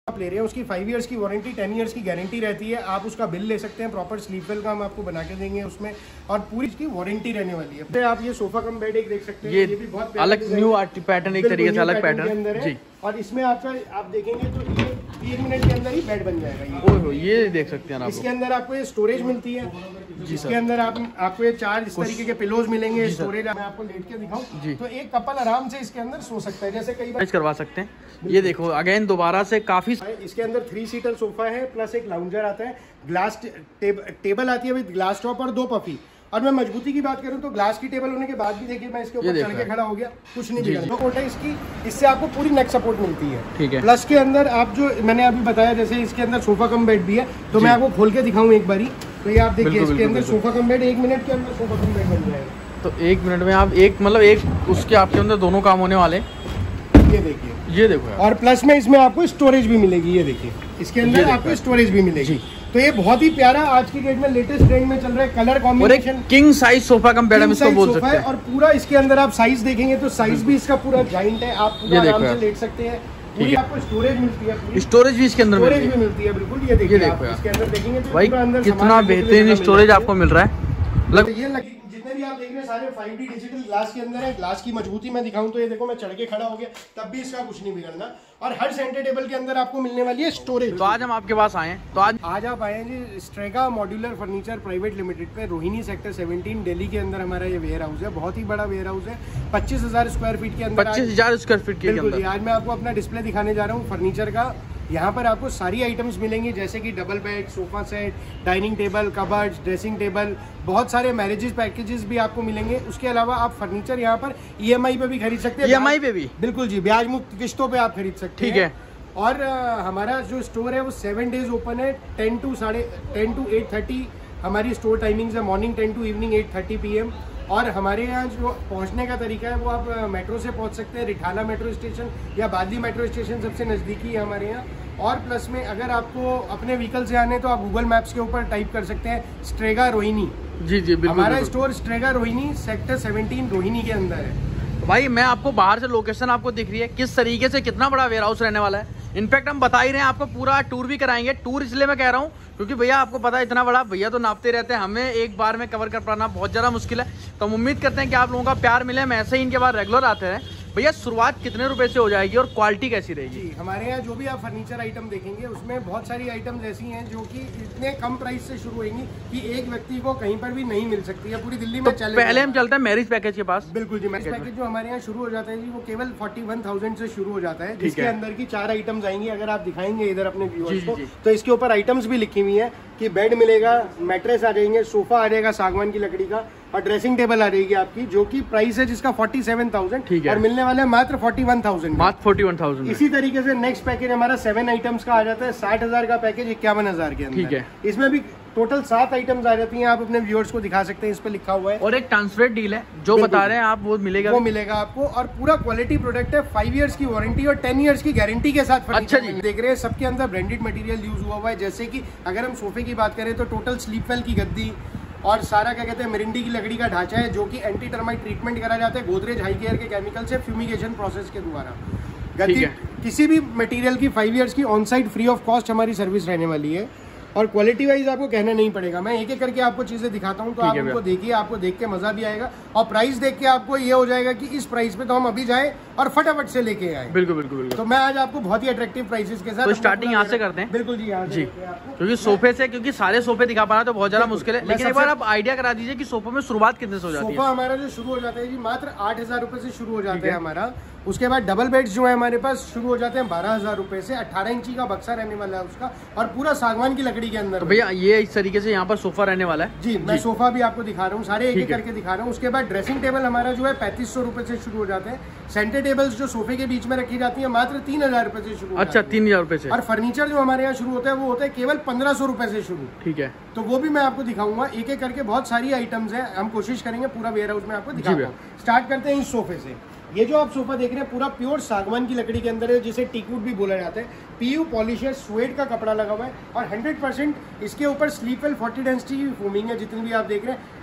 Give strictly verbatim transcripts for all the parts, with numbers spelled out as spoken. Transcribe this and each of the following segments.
आप ले रहे हैं उसकी फाइव इयर्स की वारंटी, टेन इयर्स की गारंटी रहती है। आप उसका बिल ले सकते हैं, प्रॉपर स्लीप वेल का हम आपको बना के देंगे उसमें, और पूरी इसकी वारंटी रहने वाली है। तो आप ये सोफा कम बेड एक देख सकते हैं, ये, ये भी बहुत अलग न्यू आर्ट पैटर्न, एक तरीके से अलग पैटर्न अंदर है। और इसमें आपका आप देखेंगे तो ये एक मिनट के अंदर ही बेड बन जाएगा। ये ओहो, ये देख सकते हैं आप। इसके अंदर आपको ये स्टोरेज मिलती है, जिसके अंदर आप आपको ये चार इस तरीके के पिलोज मिलेंगे, स्टोरेज। मैं आपको लेट के दिखाऊं तो एक कपल आराम से इसके अंदर सो सकता है, जैसे कई बार करवा सकते हैं। ये देखो अगेन दोबारा से काफी, इसके अंदर थ्री सीटर सोफा है, प्लस एक लाउंजर आता है, ग्लास टेब, टेबल आती है विद ग्लास टॉप और दो पफी। और मैं मजबूती की बात करूं तो ग्लास की टेबल होने के बाद भी देखिए मैं इसके ऊपर चढ़ के खड़ा हो गया, कुछ नहीं बिगड़ा। सपोर्ट है इसकी, इससे आपको पूरी नेक सपोर्ट मिलती है। ठीक है। प्लस के अंदर आप जो मैंने अभी बताया, जैसे इसके अंदर सोफा कम बेड भी है, तो मैं आपको खोल के दिखाऊं एक बारी। तो ये आप देखिए इसके अंदर सोफा कम बेड, एक मिनट के अंदर सोफा कम बेड बन जाएगा। तो एक मिनट में आप एक मतलब एक उसके आपके अंदर दोनों काम होने वाले। ये देखिए, ये देखो, और प्लस में इसमें आपको स्टोरेज भी मिलेगी। ये देखिए इसके अंदर आपको स्टोरेज भी मिलेगी। तो ये बहुत ही प्यारा आज की डेट में लेटेस्ट ट्रेंड में चल रहा है colour combination. King size sofa cum bed हम इसको बोल सकते हैं। और पूरा इसके अंदर आप साइज देखेंगे तो साइज भी इसका पूरा जाइंट है, आप पूरा आराम से लेट सकते हैं। पूरी आपको स्टोरेज मिलती है, स्टोरेज भी इसके अंदर स्टोरेज भी मिलती है बिल्कुल। ये देखिए आप इसके अंदर देखेंगे तो भाई कितना बेहतरीन स्टोरेज आपको मिल रहा है। लग... ये लग... जितने भी आप देख रहे हैं सारे फाइव डी डिजिटल ग्लास के अंदर है। ग्लास की मजबूती में दिखाऊं तो ये देखो मैं चढ़ के खड़ा हो गया, तब भी इसका कुछ नहीं बिगड़ना। और हर सेंटर टेबल के अंदर आपको मिलने वाली है स्टोरेज। तो आज हम आपके पास आए हैं, तो आज आज आप आए हैं जी Strega modular furniture private limited पे, रोहिणी सेक्टर सेवनटीन दिल्ली के अंदर हमारा ये वेयर हाउस है। बहुत ही बड़ा वेयर हाउस है, पच्चीस हजार स्क्वायर फीट के अंदर। पच्चीस हजार स्क्वायर फीट के अंदर आज मैं आपको अपना डिस्प्ले दिखाने जा रहा हूँ फर्नीचर का। यहाँ पर आपको सारी आइटम्स मिलेंगी, जैसे कि double bed, sofa set, dining table, cupboards, dressing table, बहुत सारे मैरिजेस पैकेजेस भी आपको मिलेंगे। उसके अलावा आप फर्नीचर यहाँ पर ईएमआई पे भी खरीद सकते हैं। ईएमआई पे भी बिल्कुल जी, ब्याज मुक्त किस्तों पे आप खरीद सकते हैं। ठीक है। और आ, हमारा जो स्टोर है वो सेवन डेज ओपन है, टेन टू साढ़े टेन टू एट थर्टी हमारी स्टोर टाइमिंग्स है, morning ten to evening eight thirty P M. और हमारे यहाँ जो पहुँचने का तरीका है वो आप मेट्रो से पहुँच सकते हैं, रिठाला मेट्रो स्टेशन या बादली मेट्रो स्टेशन सबसे नज़दीकी है हमारे यहाँ। और प्लस में अगर आपको अपने व्हीकल से आने तो आप गूगल मैप्स के ऊपर टाइप कर सकते हैं स्ट्रेगा रोहिणी। जी जी बिल्कुल। हमारा store Strega Rohini sector seventeen Rohini के अंदर है। भाई मैं आपको बाहर से लोकेशन आपको दिख रही है, किस तरीके से कितना बड़ा वेयर हाउस रहने वाला है। इनफैक्ट हम बता ही रहे हैं, आपको पूरा टूर भी कराएंगे। टूर इसलिए मैं कह रहा हूँ क्योंकि भैया आपको पता है इतना बड़ा, भैया तो नापते रहते हैं, हमें एक बार में कवर कर पाना बहुत ज़्यादा मुश्किल है। तो हम उम्मीद करते हैं कि आप लोगों का प्यार मिले, हम ऐसे ही इनके बाद रेगुलर आते हैं। भैया शुरुआत कितने रुपए से हो जाएगी और क्वालिटी कैसी रहेगी? जी हमारे यहाँ जो भी आप फर्नीचर आइटम देखेंगे उसमें बहुत सारी आइटम्स ऐसी हैं जो कि इतने कम प्राइस से शुरू होंगी कि एक व्यक्ति को कहीं पर भी नहीं मिल सकती है पूरी दिल्ली में। तो पहले हम चलते हैं मैरिज पैकेज के पास। बिल्कुल जी, मैरिज पैकेज जो हमारे यहाँ शुरू हो जाता है जी वो केवल फोर्टी वन थाउजेंड से शुरू हो जाता है, जिसके अंदर की चार आइटम्स आएंगी। अगर आप दिखाएंगे इधर अपने व्यूअर्स को तो इसके ऊपर आइटम्स भी लिखी हुई है कि बेड मिलेगा, मैट्रेस आ जाएंगे, सोफा आ जाएगा सागवान की लकड़ी का, और ड्रेसिंग टेबल आ जाएगी आपकी, जो कि प्राइस है जिसका फोर्टी सेवन थाउजेंड और मिलने वाले मात्र फोर्टी वन थाउजेंड मात्र फोर्टी वन थाउजेंड। इसी तरीके से नेक्स्ट पैकेज हमारा सेवन आइटम्स का आ जाता है, साठ हजार का पैकेज इक्यावन हजार के अंदर। ठीक है। इसमें भी टोटल सात आइटम्स आ जाती हैं, आप अपने व्यूअर्स को दिखा सकते हैं, इस पे लिखा हुआ है। और एक ट्रांसफर डील है जो बता रहे हैं आप, वो मिलेगा वो मिलेगा आपको। और पूरा क्वालिटी प्रोडक्ट है, फाइव इयर्स की वारंटी और टेन इयर्स की गारंटी के साथ। अच्छा जी। देख रहे हैं सबके अंदर ब्रांडेड मटेरियल यूज हुआ हुआ है, जैसे कि अगर हम सोफे की बात करें तो टोटल स्लीप वेल की गद्दी और सारा क्या कहते हैं मिरिंडी की लकड़ी का ढांचा है, जो कि एंटी टर्माइट ट्रीटमेंट करा जाता है गोदरेज हाई केयर के केमिकल से फ्यूमिगेशन प्रोसेस के द्वारा। गद्दी किसी भी मटेरियल की फाइव इयर्स की on site free of cost हमारी सर्विस रहने वाली है। और क्वालिटी वाइज आपको कहना नहीं पड़ेगा, मैं एक एक करके आपको चीजें दिखाता हूं तो आप उनको देखिए, आपको देख के मजा भी आएगा और प्राइस देख के आपको ये हो जाएगा कि इस प्राइस पे तो हम अभी जाए और फटाफट से लेके आए। बिल्कुल बिल्कुल बिल्कुल। तो मैं आज आपको बहुत ही अट्रैक्टिव प्राइसेस के साथ तो स्टार्टिंग यहाँ से करते हैं। बिल्कुल जी, यहाँ जी, क्योंकि सोफे से, क्योंकि सारे सोफे दिखा पाना तो बहुत ज्यादा मुश्किल है, लेकिन एक बार आप आइडिया करा दीजिए कि सोफे में शुरुआत कितने से हो जाती है? सोफा हमारा जो शुरू हो जाता है जी मात्र आठ हजार रुपए से शुरू हो जाता है हमारा। उसके बाद डबल बेड्स जो है हमारे पास शुरू हो जाते हैं बारह हजार रुपए से, अठारह इंची का बक्सा रहने वाला है उसका, और पूरा सागवान की लकड़ी के अंदर। तो भैया ये इस तरीके से यहाँ पर सोफा रहने वाला है जी, मैं सोफा भी आपको दिखा रहा हूँ, सारे एक एक करके दिखा रहा हूँ। उसके बाद ड्रेसिंग टेबल हमारा जो है पैंतीस सौ रुपए से शुरू हो जाते हैं। सेंटर टेबल्स जो सोफे के बीच में रखी जाती है मात्र तीन हजार रुपए से शुरू। अच्छा, तीन हजार रुपए से। और फर्नीचर जो हमारे यहाँ शुरू होता है वो होता है केवल पंद्रह सौ रुपए से शुरू। ठीक है, तो वो भी मैं आपको दिखाऊंगा एक एक करके। बहुत सारी आइटम्स है, हम कोशिश करेंगे पूरा वेयर हाउस में आपको दिखाऊंगा। स्टार्ट करते हैं इस सोफे से। ये जो आप सोफा देख रहे हैं पूरा प्योर सागवान की लकड़ी के अंदर है, जिसे टीकवुड भी बोला जाता है। पीयू पॉलिश है, स्वेट का कपड़ा लगा हुआ है और हंड्रेड परसेंट इसके ऊपर स्लीप वेल फोर्टी डेंसिटी की फोमिंग है। जितनी भी आप देख रहे हैं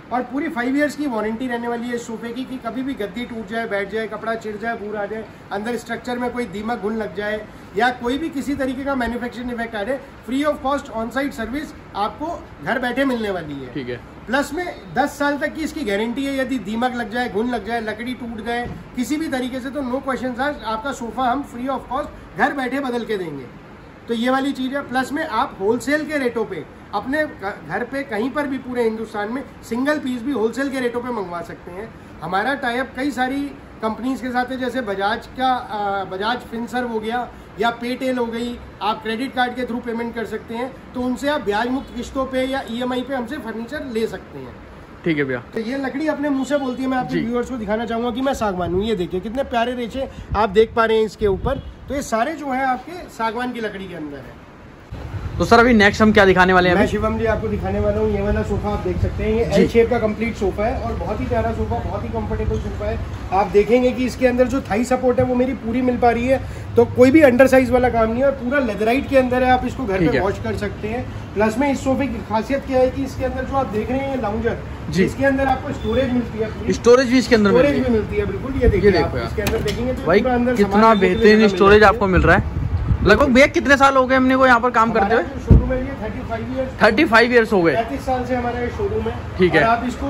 और पूरी फाइव इयर्स की वारंटी रहने वाली है इस सोफे की, कि कभी भी गद्दी टूट जाए, बैठ जाए, कपड़ा चिढ़ जाए, भूर आ जाए, अंदर स्ट्रक्चर में कोई दीमक घुन लग जाए या कोई भी किसी तरीके का मैन्युफैक्चरिंग इफेक्ट आ जाए, free of cost on site service आपको घर बैठे मिलने वाली है। ठीक है। प्लस में दस साल तक की इसकी गारंटी है। यदि दीमक लग जाए, घुन लग जाए, लकड़ी टूट जाए किसी भी तरीके से, तो नो क्वेश्चन आस्क्ड, आपका सोफा हम फ्री ऑफ कॉस्ट घर बैठे बदल के देंगे। तो ये वाली चीज़ है। प्लस में आप होलसेल के रेटों पे अपने घर पे कहीं पर भी पूरे हिंदुस्तान में सिंगल पीस भी होलसेल के रेटों पे मंगवा सकते हैं। हमारा टाई अप कई सारी कंपनीज के साथ है, जैसे बजाज का बजाज फिनसर्व हो गया या पेटेल हो गई, आप क्रेडिट कार्ड के थ्रू पेमेंट कर सकते हैं, तो उनसे आप ब्याज मुक्त किस्तों पे या ईएमआई पे हमसे फर्नीचर ले सकते हैं। ठीक है भैया। तो ये लकड़ी अपने मुंह से बोलती है। मैं आपके व्यूअर्स को दिखाना चाहूंगा कि मैं सागवान हूँ। ये देखिए कितने प्यारे रेचे आप देख पा रहे हैं इसके ऊपर। तो ये सारे जो है आपके सागवान की लकड़ी के अंदर है। तो सर अभी नेक्स्ट हम क्या दिखाने वाले हैं? मैं शिवम जी आपको दिखाने वाला हूँ ये वाला सोफा। आप देख सकते हैं ये एल शेप का कंप्लीट सोफा है और बहुत ही प्यारा सोफा, बहुत ही कंफर्टेबल सोफा है। आप देखेंगे कि इसके अंदर जो थाई सपोर्ट है वो मेरी पूरी मिल पा रही है, तो कोई भी अंडर साइज वाला काम नहीं है और पूरा लेदराइट के अंदर है। आप इसको घर पे वॉश कर सकते हैं। प्लस में इस सोफे की खासियत क्या है कि इसके अंदर जो आप देख रहे हैं लाउंजर, इसके अंदर आपको स्टोरेज मिलती है। स्टोरेज भी इसके अंदर स्टोरेज भी मिलती है, बिल्कुल। ये देखिए आप इसके अंदर देखेंगे तो भाई कितना बेहतरीन स्टोरेज आपको मिल रहा है। लगभग भैया कितने साल हो गए हमने को यहाँ पर काम करते हुए? शोरूम है ये पैंतीस इयर्स पैंतीस इयर्स हो गए। पैंतीस साल से हमारा ये शोरूम है। ठीक है। आप इसको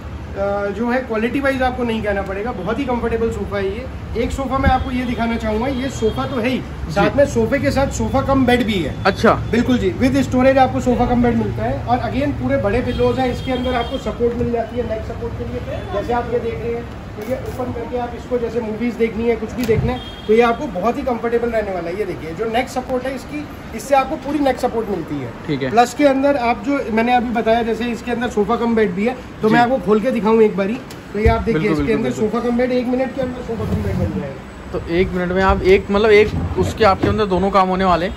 जो है क्वालिटी वाइज आपको नहीं कहना पड़ेगा, बहुत ही कंफर्टेबल सोफा है ये। एक सोफा मैं आपको ये दिखाना चाहूंगा, ये सोफा तो है ही, साथ में सोफे के साथ सोफा कम बेड भी है। अच्छा। बिल्कुल जी, विद स्टोरेज आपको सोफा कम बेड मिलता है। और अगेन पूरे बड़े पिलोज हैं, इसके अंदर आपको सपोर्ट मिल जाती है नेक सपोर्ट के लिए। जैसे आप ये देख रहे हैं, तो ये ओपन करके आप इसको जैसे मूवीज देखनी है, कुछ भी देखना है, तो ये आपको बहुत ही कंफर्टेबल रहने वाला है। ये देखिए जो नेक सपोर्ट है इसकी, इससे आपको पूरी नेक सपोर्ट मिलती है। ठीक है। प्लस के अंदर आप जो मैंने अभी बताया, जैसे इसके अंदर सोफा कम बेड भी है, तो मैं आपको खोल के दिखाऊं एक बारी। तो ये आप देखिए इसके अंदर सोफा कम बेड, एक मिनट के अंदर सोफा कम बेड बन जाएगा। तो एक मिनट में आप एक मतलब एक उसके आपके अंदर दोनों काम होने वाले।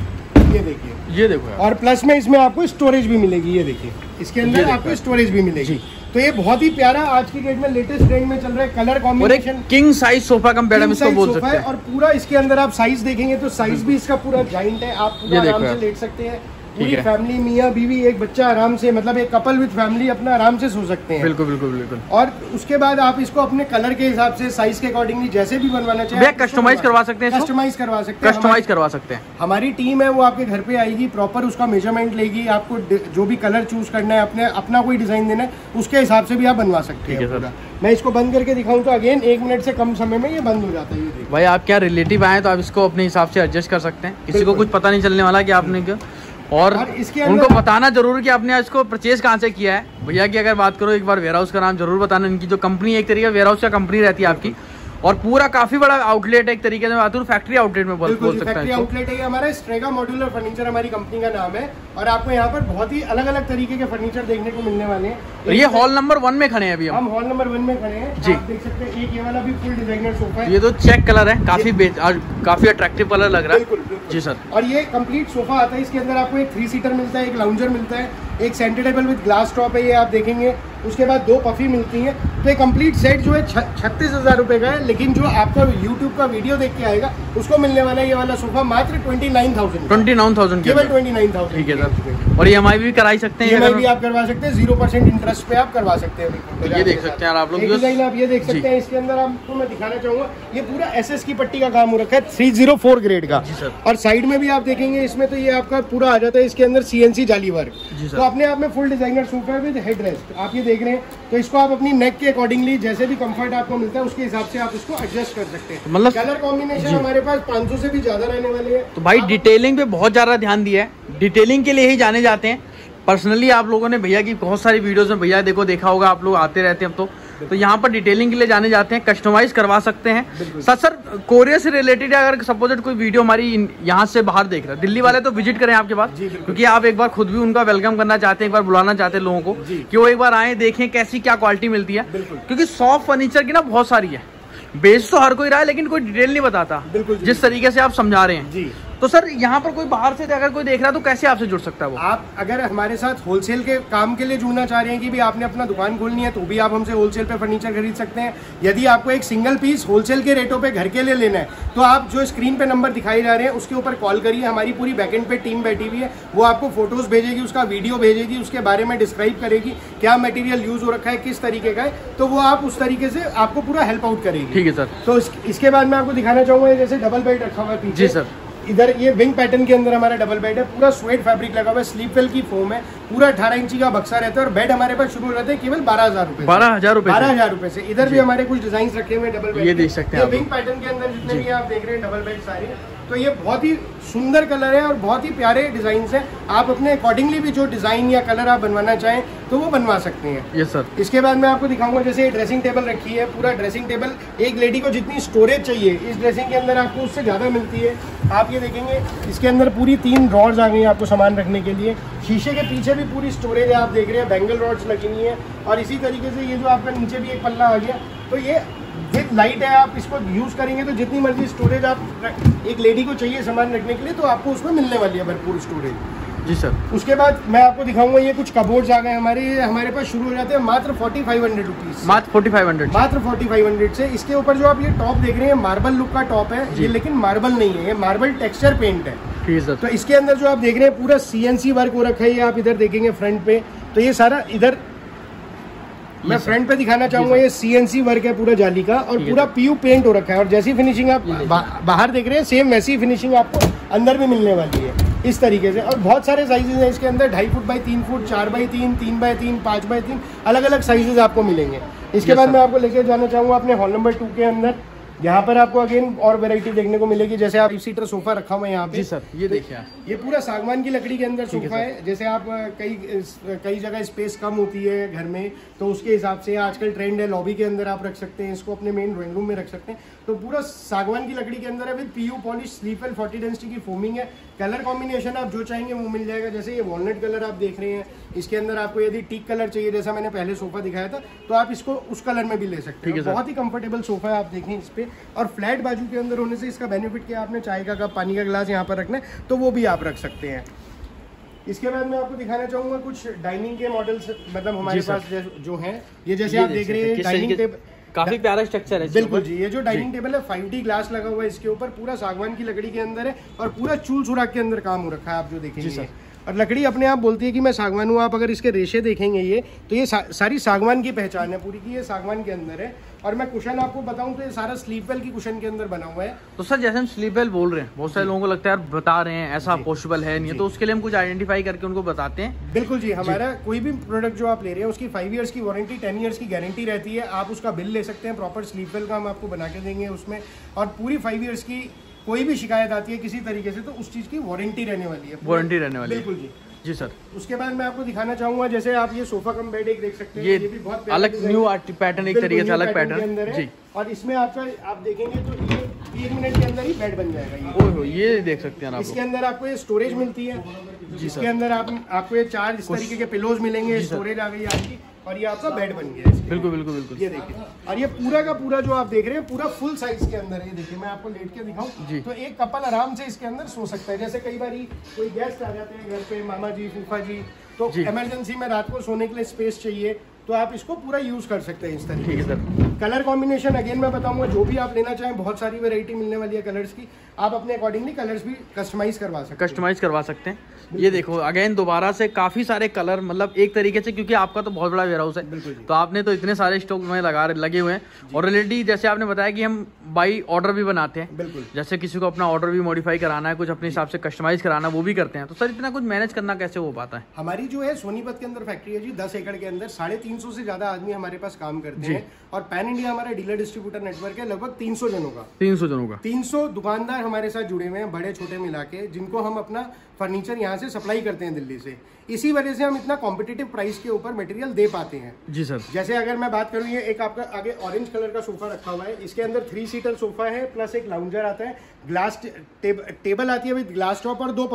ये देखिए, ये देखो यार। और प्लस में इसमें आपको स्टोरेज भी मिलेगी। ये देखिए इसके अंदर आपको स्टोरेज भी मिलेगी। तो ये बहुत ही प्यारा आज की डेट में लेटेस्ट ट्रेंड में चल रहा है colour combination. King size sofa cum bed हम इसको बोल सकते हैं। और पूरा इसके अंदर आप साइज देखेंगे तो साइज भी इसका पूरा जाइंट है। आप पूरा आराम से लेट सकते हैं। पूरी फैमिली, मियाँ बीवी, एक बच्चा आराम से, मतलब एक कपल विद फैमिली अपना आराम से सो सकते हैं। बिल्कुल बिल्कुल बिल्कुल। और उसके बाद आप इसको अपने कलर के हिसाब से, साइज के अकॉर्डिंगली जैसे भी बनवाना चाहिए कस्टमाइज करवा सकते हैं। कस्टमाइज करवा सकते हैं कस्टमाइज करवा सकते हैं। हमारी टीम है वो आपके घर पे आएगी, प्रॉपर उसका मेजरमेंट लेगी। आपको जो भी कलर चूज करना है, अपने अपना कोई डिजाइन देना है, उसके हिसाब से भी आप बनवा सकते हैं। मैं इसको बंद करके दिखाऊं तो अगेन एक मिनट से कम समय में ये बंद हो जाता है। भाई आप क्या रिलेटिव आए तो आप इसको अपने हिसाब से एडजस्ट कर सकते हैं। किसी को कुछ पता नहीं चलने वाला कि आपने क्यों, और, और इसके उनको बताना जरूर कि आपने इसको परचेज कहाँ से किया है। भैया की अगर बात करो, एक बार वेयर हाउस का नाम जरूर बताना। इनकी जो कंपनी है, एक तरीके वेयर हाउस का कंपनी रहती है आपकी, और पूरा काफी बड़ा आउटलेट है एक तरीके से। बात फैक्ट्री आउटलेट में बोल सकते हैं। फैक्ट्री आउटलेट है हमारा। स्ट्रेगा मॉड्यूलर फर्नीचर हमारी कंपनी का नाम है। और आपको यहाँ पर बहुत ही अलग अलग तरीके के फर्नीचर देखने को मिलने वाले हैं। तो ये हॉल नंबर वन में खड़े हैं अभी हम। हम हॉल नंबर वन में खड़े हैं जी। आप देख सकते हैं एक ये वाला भी फुल डिजाइनर सोफा है। ये तो चेक कलर है, काफी काफी अट्रैक्टिव कलर लग रहा है जी सर। और ये कंप्लीट सोफा आता है। इसके अंदर आपको एक थ्री सीटर मिलता है, एक लाउंजर मिलता है, एक centre table with glass top है, ये आप देखेंगे। उसके बाद दो पफी मिलती हैं। तो ये कंप्लीट सेट जो है छत्तीस हजार रुपए का है। लेकिन जो आपका यूट्यूब का वीडियो देख के आएगा उसको मिलने वाला है ये वाला सोफा मात्र twenty nine thousand twenty nine thousand केवल ट्वेंटी नाइन थाउजेंड ठीक है सर। और ई एम आई भी कराई सकते हैं। ई एम आई भी आप करवा सकते हैं, जीरो परसेंट इंटरेस्ट पे आप करवा सकते हैं। तो ये देख सकते हैं आप लोग, डिजाइन आप ये देख सकते हैं। इसके अंदर आपको मैं दिखाना चाहूंगा, ये पूरा एस एस की पट्टी का काम हो रखा है, थ्री जीरो फोर ग्रेड का। और साइड में भी आप देखेंगे इसमें तो ये आपका पूरा आ जाता है। इसके अंदर सी एन सी जाली वर्क, तो अपने आप में फुल डिजाइनर सोफा है विद हेड रेस्ट। आप ये देख रहे हैं, तो इसको आप अपनी नेक के अकॉर्डिंगली जैसे भी कंफर्ट आपको मिलता है उसके हिसाब से आप इसको एडजस्ट कर सकते हैं। मतलब कलर कॉम्बिनेशन हमारे पास पाँच सौ से भी ज्यादा रहने वाले हैं। तो भाई डिटेलिंग पे बहुत ज्यादा ध्यान दिया है। डिटेलिंग के लिए ही जाने जाते हैं। पर्सनली आप लोगों ने भैया की बहुत सारी वीडियोस में भैया देखो देखा होगा, आप लोग आते रहते हैं। अब तो तो यहाँ पर डिटेलिंग के लिए जाने जाते हैं, कस्टमाइज करवा सकते हैं। सर सर कोरियर से रिलेटेड अगर सपोज कोई वीडियो हमारी यहाँ से बाहर देख रहा है, दिल्ली वाले तो विजिट करें आपके पास, क्योंकि आप एक बार खुद भी उनका वेलकम करना चाहते हैं, एक बार बुलाना चाहते हैं लोगों को कि वो एक बार आए, देखें कैसी क्या क्वालिटी मिलती है। क्योंकि सॉफ्ट फर्नीचर की ना बहुत सारी है, बेच तो हर कोई रहा है लेकिन कोई डिटेल नहीं बताता जिस तरीके से आप समझा रहे हैं। तो सर यहाँ पर कोई बाहर से अगर कोई देख रहा है तो कैसे आपसे जुड़ सकता है वो? आप अगर हमारे साथ होलसेल के काम के लिए जुड़ना चाह रहे हैं कि भी आपने अपना दुकान खोलनी है तो भी आप हमसे होलसेल पे फर्नीचर खरीद सकते हैं। यदि आपको एक सिंगल पीस होलसेल के रेटों पे घर के लिए लेना है तो आप जो स्क्रीन पे नंबर दिखाई जा रहे हैं उसके ऊपर कॉल करिए। हमारी पूरी बैकएंड पे टीम बैठी हुई है, वो आपको फोटोज भेजेगी, उसका वीडियो भेजेगी, उसके बारे में डिस्क्राइब करेगी क्या मटेरियल यूज हो रखा है, किस तरीके का है, तो वो आप उस तरीके से आपको पूरा हेल्प आउट करेगी। ठीक है सर। तो इसके बाद मैं आपको दिखाना चाहूंगा जैसे डबल बेड रखा हुआ है पीछे। जी सर। इधर ये विंग पैटर्न के अंदर हमारा डबल बेड है, पूरा स्वेट फैब्रिक लगा हुआ है, स्लीप वेल की फोम है, पूरा अठारह इंची का बक्सा रहता है और बेड हमारे पास शुरू रहते हैं केवल बारह हजार रुपए बारह हजार रुपए बारह हजार रुपए से। इधर भी हमारे कुछ डिजाइन रखे हुए डबल बेड, ये देख सकते हैं विंग पैटर्न के अंदर जितने भी आप देख रहे हैं डबल बेड सारे, तो ये बहुत ही सुंदर कलर है और बहुत ही प्यारे डिजाइन है। आप अपने अकॉर्डिंगली भी जो डिजाइन या कलर आप बनवाना चाहें तो वो बनवा सकते हैं। Yes sir. इसके बाद मैं आपको दिखाऊंगा जैसे ड्रेसिंग टेबल रखी है, पूरा ड्रेसिंग टेबल एक लेडी को जितनी स्टोरेज चाहिए इस ड्रेसिंग के अंदर आपको उससे ज्यादा मिलती है। आप ये देखेंगे इसके अंदर पूरी तीन रॉड्स आ गई हैं आपको सामान रखने के लिए, शीशे के पीछे भी पूरी स्टोरेज है, आप देख रहे हैं बैंगल रॉड्स लगी हुई है और इसी तरीके से ये जो आपका नीचे भी एक पल्ला आ गया, तो ये विद लाइट है, आप इसको यूज करेंगे तो जितनी मर्जी स्टोरेज आप एक लेडी को चाहिए सामान रखने के लिए तो आपको उसमें मिलने वाली है भरपूर स्टोरेज। जी सर। उसके बाद मैं आपको दिखाऊंगा ये कुछ कबोर्ड्स आ गए हमारे, ये हमारे पास शुरू हो जाते हैं मात्र फोर्टी फाइव हंड्रेड रुपीज, मात्र फोर्टी फाइव हंड्रेड मात्र फोर्टी फाइव हंड्रेड से। इसके ऊपर जो आप ये टॉप देख रहे हैं मार्बल लुक का टॉप है ये, लेकिन मार्बल नहीं है, ये मार्बल टेक्सचर पेंट है। ठीक है सर। तो इसके अंदर जो आप देख रहे हैं पूरा सीएनसी वर्क हो रखा है, ये आप इधर देखेंगे फ्रंट पे, तो ये सारा इधर मैं फ्रंट पे दिखाना चाहूंगा, ये सीएनसी वर्क है पूरा जाली का और पूरा पीयू पेंट हो रखा है और जैसी फिनिशिंग आप बा, बाहर देख रहे हैं सेम वैसी फिनिशिंग आपको अंदर भी मिलने वाली है इस तरीके से। और बहुत सारे साइजेस हैं इसके अंदर, ढाई फुट बाई तीन फुट, चार बाई तीन, तीन बाई तीन, पाँच बाई तीन, अलग अलग साइजेस आपको मिलेंगे। इसके बाद मैं आपको लेकर जाना चाहूंगा अपने हॉल नंबर टू के अंदर, यहाँ पर आपको अगेन और वैरायटी देखने को मिलेगी। जैसे आप सीटर सोफा रखा हुआ है यहाँ पे। जी सर, ये देखिए ये पूरा सागवान की लकड़ी के अंदर सोफा है। जैसे आप कई कई जगह स्पेस कम होती है घर में तो उसके हिसाब से आजकल ट्रेंड है लॉबी के अंदर आप रख सकते हैं इसको, अपने मेन ड्राइंग रूम में रख सकते हैं। तो पूरा सागवान की लकड़ी के अंदर है with PU polish, sleep well, forty density की फोमिंग है। कलर कॉम्बिनेशन आप जो चाहेंगे वो मिल जाएगा। जैसे ये वॉलनट कलर आप देख रहे हैं, इसके अंदर आपको यदि टीक कलर चाहिए जैसा मैंने पहले सोफा दिखाया था तो आप इसको उस कलर में भी ले सकते हैं। बहुत ही कंफर्टेबल सोफा है, आप देखें इस पे। और फ्लैट बाजू के अंदर होने से इसका बेनिफिट क्या, आपने चाय का कप, पानी का गिलास यहाँ पर रखना है तो वो भी आप रख सकते हैं। इसके बाद मैं आपको दिखाना चाहूंगा कुछ डाइनिंग के मॉडल्स, मतलब हमारे पास जो हैं ये जैसे आप देख रहे हैं डाइनिंग टेबल, काफी प्यारा स्ट्रक्चर है। बिल्कुल जी, ये जो डाइनिंग टेबल है फाइव डी ग्लास लगा हुआ है इसके ऊपर, पूरा सागवान की लकड़ी के अंदर है और पूरा चूल सुराख के अंदर काम हो रखा है आप जो देखेंगे। और लकड़ी अपने आप बोलती है कि मैं सागवान हूँ। आप अगर इसके रेशे देखेंगे ये तो ये सा, सारी सागवान की पहचान है पूरी की, ये सागवान के अंदर है। और मैं कुशन आपको बताऊं तो ये सारा स्लीप वेल की कुशन के अंदर बना हुआ है। तो सर जैसे हम स्लीप वेल बोल रहे हैं, बहुत सारे लोगों को लगता है यार बता रहे हैं ऐसा पॉसिबल है नहीं है, तो उसके लिए हम कुछ आइडेंटिफाई करके उनको बताते हैं। बिल्कुल जी, हमारा कोई भी प्रोडक्ट जो आप ले रहे हैं उसकी फाइव इयर्स की वारंटी, टेन इयर्स की गारंटी रहती है। आप उसका बिल ले सकते हैं, प्रॉपर स्लीप वेल का हम आपको बना के देंगे उसमें। और पूरी फाइव इयर्स की कोई भी शिकायत आती है किसी तरीके से तो उस चीज की वारंटी रहने वाली है, वारंटी रहने वाली है। बिल्कुल जी जी सर। उसके बाद मैं आपको दिखाना चाहूंगा जैसे आप ये सोफा कम बेड एक देख सकते हैं, ये, ये भी बहुत अलग न्यू पैटर्न, एक तरीके से अलग पैटर्न जी। और इसमें आपका आप देखेंगे तो ये एक मिनट के अंदर ही बेड बन जाएगा ये। ओहो, ये देख सकते हैं आप। इसके अंदर आपको ये स्टोरेज मिलती है जी। इसके अंदर आप आपको ये चार इस तरीके के पिलोज मिलेंगे, स्टोरेज आ गई आपकी और ये आपका बेड बन गया। बिल्कुल बिल्कुल बिल्कुल, ये देखिए। और ये पूरा का पूरा जो आप देख रहे हैं पूरा फुल साइज के अंदर है। देखिए मैं आपको लेट के दिखाऊं तो एक कपल आराम से इसके अंदर सो सकता है। जैसे कई बार कोई गेस्ट आ जाते हैं घर पे, मामा जी, फूफा जी, तो इमरजेंसी में रात को सोने के लिए स्पेस चाहिए तो आप इसको पूरा यूज कर सकते हैं इस तरीके से। कलर कॉम्बिनेशन अगेन मैं बताऊंगा, जो भी आप लेना चाहें बहुत सारी वैरायटी मिलने वाली है कलर्स की, आप अपने अकॉर्डिंगली कलर्स भी कस्टमाइज करवा सकते हैं कस्टमाइज करवा सकते हैं। ये देखो अगेन दोबारा से काफी सारे कलर, मतलब एक तरीके से, क्योंकि आपका तो बहुत बड़ा वेयर हाउस है तो आपने तो इतने सारे स्टॉक में लगा लगे हुए हैं। और ऑलरेडी जैसे आपने बताया कि हम बाई ऑर्डर भी बनाते हैं, बिल्कुल जैसे किसी को अपना ऑर्डर भी मॉडिफाई कराना है, कुछ अपने हिसाब से कस्टमाइज कराना वो भी करते हैं। तो सर इतना कुछ मैनेज करना कैसे हो पाता है? हमारी जो है सोनीपत के अंदर फैक्ट्री है जी, दस एकड़ के अंदर साढ़े तीन सौ से ज्यादा आदमी हमारे पास काम करते हैं और पैन इंडिया हमारा डीलर डिस्ट्रीब्यूटर नेटवर्क है लगभग तीन सौ जनों का। तीन सौ जनों का तीन सौ दुकानदार हमारे साथ जुड़े हुए हैं, बड़े छोटे मिला के, जिनको हम अपना फर्नीचर यहाँ से सप्लाई करते हैं दिल्ली से। इसी वजह से हम इतना कॉम्पिटिटिव प्राइस के ऊपर मटेरियल दे पाते हैं जी सर। जैसे अगर मैं बात करूँ, ये एक आपका आगे ऑरेंज कलर का सोफा रखा हुआ है, इसके अंदर थ्री सीटर सोफा है प्लस एक लाउंजर आता है, ग्लास टेब, टेबल आती है विद ग्लास टॉप और दो पफी।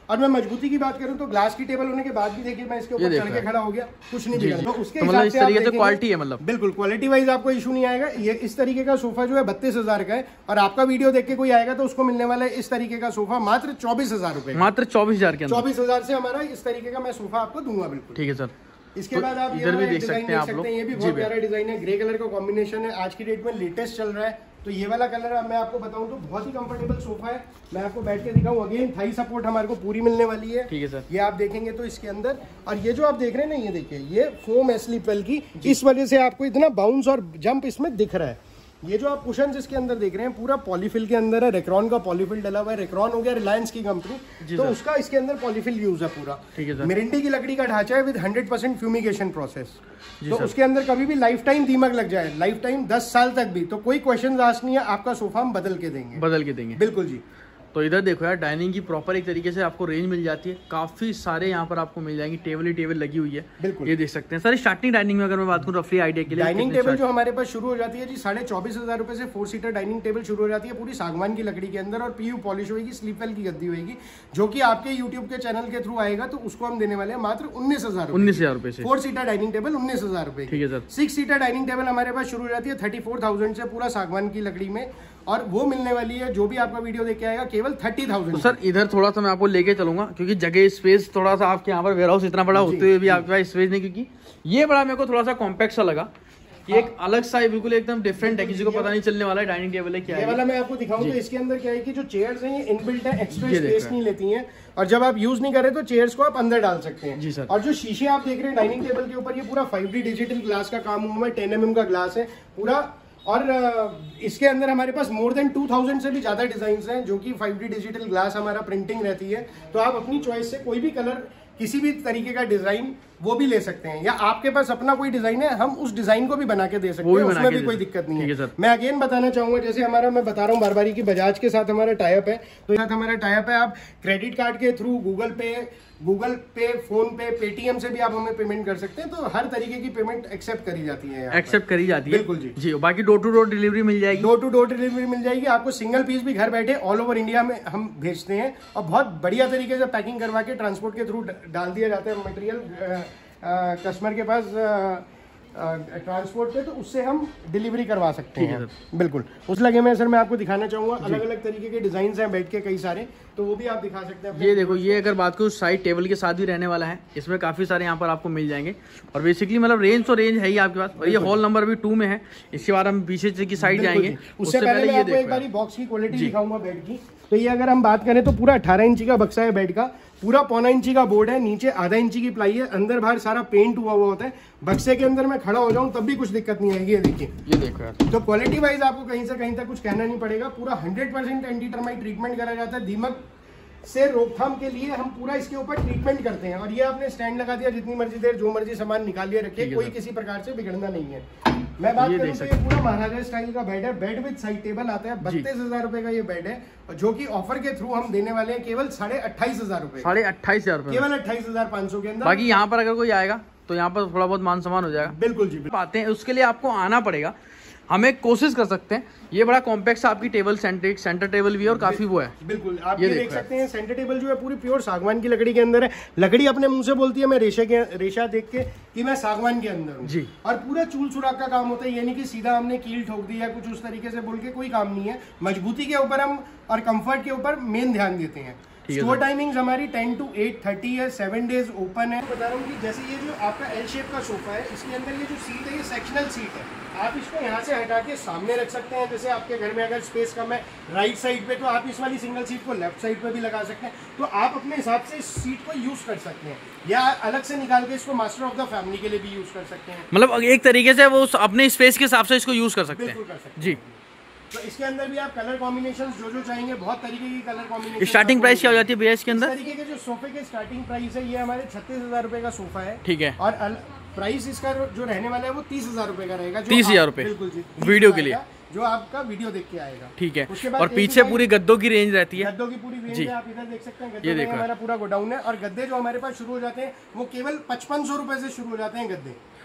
और मैं मजबूती की बात करूं तो ग्लास की टेबल होने के बाद भी देखिए मैं इसके ऊपर चढ़ के खड़ा हो गया, कुछ नहीं बिगड़ा। तो उसके हिसाब से तरीके से क्वालिटी है, मतलब बिल्कुल क्वालिटी वाइज आपको इशू नहीं आएगा। ये इस तरीके का सोफा जो है बत्तीस हजार का है, और आपका वीडियो देख के कोई आएगा तो उसको मिलने वाला है इस तरीके का सोफा मात्र चौबीस हजार रुपए, मात्र चौबीस हजार के चौबीस हजार से हमारा इस तरीके का मैं सोफा आपको दूंगा। बिल्कुल ठीक है सर। इसके बाद आप इधर भी देख सकते हैं आप लोग, ये भी बहुत प्यारा डिजाइन है, ग्रे कलर का कॉम्बिनेशन है, आज की डेट में लेटेस्ट चल रहा है। तो ये वाला कलर मैं आपको बताऊं तो बहुत ही कंफर्टेबल सोफा है। मैं आपको बैठ के दिखाऊं, अगेन थाई सपोर्ट हमारे को पूरी मिलने वाली है। ठीक है सर। ये आप देखेंगे तो इसके अंदर, और ये जो आप देख रहे हैं ना, ये देखिए ये फोम है स्लीप वेल की, इस वजह से आपको इतना बाउंस और जंप इसमें दिख रहा है। ये जो आप कुशन इसके अंदर देख रहे हैं पूरा पॉलीफिल के अंदर है, रेक्रॉन का पॉलीफिल डला हुआ है। रेक्रॉन हो गया रिलायंस की कंपनी, तो उसका इसके अंदर पॉलीफिल यूज है पूरा। ठीक है सर। मिरिंडी की लकड़ी का ढांचा है with hundred percent fumigation process. तो उसके अंदर कभी भी लाइफ टाइम दीमक लग जाए, लाइफ टाइम दस साल तक भी, तो कोई क्वेश्चन आस्क नहीं है, आपका सोफा हम बदल के देंगे, बदल के देंगे। बिल्कुल जी। तो इधर देखो यार, डाइनिंग की प्रॉपर एक तरीके से आपको रेंज मिल जाती है, काफी सारे यहाँ पर आपको मिल जाएंगी, टेबल ही टेबल लगी हुई है। बिल्कुल ये देख सकते हैं सर। स्टार्टिंग डाइनिंग में अगर मैं बात करूँ रफली आइडिया के लिए, डाइनिंग टेबल जो हमारे पास शुरू हो जाती है जी साढ़े चौबीस हजार रुपए से फोर सीटर डाइनिंग टेबल शुरू हो जाती है, पूरी सागवान की लकड़ी के अंदर, और पीयू पॉलिश होगी, स्लीप वेल की गद्दी होगी, जो कि आपके यूट्यूब के चैनल के थ्रू आएगा, तो उसको हम देने वाले हैं मात्र उन्नीस हजार उन्नीस हजार रुपए से। फोर सीटर डाइनिंग टेबल उन्नीस हजार रुपए। ठीक है सर। सिक्स सीटर डाइनिंग टेबल हमारे पास शुरू हो जाती है थर्टी फोर थाउजेंड से, पूरा सागवान की लकड़ी में, और वो मिलने वाली है जो भी आपका वीडियो देख के आएगा केवल थर्टी थाउजेंड। सर इधर थोड़ा सा मैं आपको लेके चलूंगा, क्योंकि जगह स्पेस थोड़ा सा आपके यहाँ पर वेयर हाउस इतना बड़ा होते हुए भी आपके पास स्पेस नहीं, क्योंकि ये बड़ा मेरे को थोड़ा सा कॉम्पैक्ट सा लगा कि एक अलग सा बिल्कुल एकदम डिफरेंट है, किसी को पता नहीं चलने वाला है डाइनिंग टेबल है क्या है। ये वाला मैं आपको दिखाऊं तो इसके अंदर क्या है कि जो चेयर्स हैं ये इनबिल्ट है, एक्स्ट्रा स्पेस नहीं लेती हैं, और जब आप यूज नहीं करें तो चेयर्स को आप अंदर डाल सकते हैं। जी सर। और जो शीशे आप देख रहे हैं डाइनिंग टेबल के ऊपर, ये पूरा फाइव डी डिजिटल ग्लास का काम हुआ है, टेन एम एम का ग्लास है पूरा, और इसके अंदर हमारे पास मोर देन टू थाउजेंड से भी ज्यादा डिजाइन हैं, जो कि फाइव डी डिजिटल ग्लास हमारा प्रिंटिंग रहती है। तो आप अपनी चॉइस से कोई भी कलर, किसी भी तरीके का डिजाइन वो भी ले सकते हैं, या आपके पास अपना कोई डिजाइन है हम उस डिजाइन को भी बना के दे सकते हैं, उसमें भी कोई दिक्कत नहीं है। मैं अगेन बताना चाहूंगा, जैसे हमारा मैं बता रहा हूँ बार बारी की बजाज के साथ हमारा टाइप है, तो साथ हमारा टाइप है, आप क्रेडिट कार्ड के through Google Pay Google Pay PhonePe Paytm से भी आप हमें पेमेंट कर सकते हैं, तो हर तरीके की पेमेंट एक्सेप्ट करी जाती है, एक्सेप्ट करी जाती है। बिल्कुल जी जी। बाकी डोर टू डोर डिलीवरी मिल जाएगी, डोर टू डोर डिलीवरी मिल जाएगी आपको, सिंगल पीस भी घर बैठे ऑल ओवर इंडिया में हम भेजते हैं, और बहुत बढ़िया तरीके से पैकिंग करवा के ट्रांसपोर्ट के थ्रू डाल दिया जाता है मटेरियल कस्टमर के पास ट्रांसपोर्ट पे, तो उससे हम डिलीवरी करवा सकते हैं। है बिल्कुल। उस लगे में सर मैं आपको दिखाना चाहूंगा, अलग अलग तरीके के डिजाइन हैं बैठ के कई सारे, तो वो भी आप दिखा सकते हैं। ये देखो, ये अगर बात करूँ साइड टेबल के साथ भी रहने वाला है, इसमें काफी सारे यहाँ पर आपको मिल जाएंगे, और बेसिकली मतलब रेंज तो रेंज है ही आपके पास, और ये हॉल नंबर भी टू में है। इसके बाद हम पीछे की साइड जाएंगे, उससे पहले मैं आपको एक बार बॉक्स की क्वालिटी दिखाऊंगा बेड की। तो ये अगर हम बात करें तो पूरा अठारह इंची का बक्सा है बेड का, पूरा पौना इंची का बोर्ड है, नीचे आधा इंची की प्लाई है, अंदर बाहर सारा पेंट हुआ हुआ होता है। बक्से के अंदर मैं खड़ा हो जाऊं तब भी कुछ दिक्कत नहीं आएगी। ये देखिए, ये देखो यार, तो क्वालिटी वाइज आपको कहीं से कहीं तक कुछ कहना नहीं पड़ेगा। पूरा hundred percent anti termite treatment करा जाता है, दीमक से रोकथाम के लिए हम पूरा इसके ऊपर ट्रीटमेंट करते हैं। और ये आपने स्टैंड लगा दिया, जितनी मर्जी देर जो मर्जी सामान निकाल लिया रखिए, कोई किसी प्रकार से बिगड़ना नहीं है। मैं बात करूं तो ये पूरा महाराजा स्टाइल का बेड है, बेड विद साइड टेबल आता है, बत्तीस हजार रुपए का ये बेड है, जो कि ऑफर के थ्रू हम देने वाले हैं केवल साढ़े अट्ठाईस हजार रुपए साढ़े अट्ठाईस हजार रुपए केवल अट्ठाईस हजार पाँच सौ के अंदर। बाकी यहाँ पर अगर कोई आएगा तो यहाँ पर थोड़ा बहुत मान सम्मान हो जाएगा। बिल्कुल जी, आते हैं उसके लिए आपको आना पड़ेगा, हमें कोशिश कर सकते हैं। ये बड़ा कॉम्पैक्ट आपकी टेबल, सेंटर सेंटर टेबल भी है और काफी वो है। बिल्कुल, आप ये देख सकते हैं सेंटर टेबल जो है पूरी प्योर सागवान की लकड़ी के अंदर है। लकड़ी अपने मुंह से बोलती है मैं रेशे के रेशा देख के कि मैं सागवान के अंदर हूँ जी। और पूरा चूल सुराख का काम होता है, यानी कि सीधा हमने कील ठोक दी या कुछ उस तरीके से बोल के कोई काम नहीं है। मजबूती के ऊपर हम और कंफर्ट के ऊपर मेन ध्यान देते हैं। स्टोर टाइमिंग्स हमारी टेन टू एट थर्टी है, सेवन डेज ओपन है। बता रहा हूँ कि जैसे ये जो आपका एल शेप का सोफा है, इसके अंदर ये जो सीट है ये सेक्शनल सीट है। आप इसको यहाँ से हटा के सामने रख सकते हैं। जैसे आपके घर में अगर स्पेस कम है राइट साइड पे, तो आप इस वाली सिंगल सीट को लेफ्ट साइड पे भी लगा सकते हैं। तो आप अपने हिसाब से इस सीट को यूज कर सकते हैं, या अलग से निकाल के इसको मास्टर ऑफ द फैमिली के लिए भी यूज कर सकते हैं। मतलब एक तरीके से वो अपने स्पेस के हिसाब से इसको यूज कर सकते हैं। बिल्कुल कर सकते हैं जी। तो इसके अंदर भी आप कलर कॉम्बिनेशंस जो जो चाहेंगे, बहुत तरीके की कलर कॉम्बिनेशन। स्टार्टिंग प्राइस क्या हो जाती है भैया इसके अंदर? इस तरीके के जो सोफे के स्टार्टिंग प्राइस है, ये हमारे छत्तीस हजार रुपए का सोफा है। ठीक है। और प्राइस इसका जो रहने वाला है वो तीस हजार रुपए का रहेगा। तीस हजार रुपए बिल्कुल जी, वीडियो के लिए, जो आपका वीडियो देख के आएगा। ठीक है। और पीछे पूरी गद्दों की रेंज रहती है। गद्दों की पूरी रेंज है, आप इधर देख सकते हैं। ये देखो, हमारा पूरा गोडाउन है, और गद्दे जो हमारे पास शुरू हो जाते हैं वो केवल पचपन सौ रुपए से शुरू हो जाते हैं गद्दे।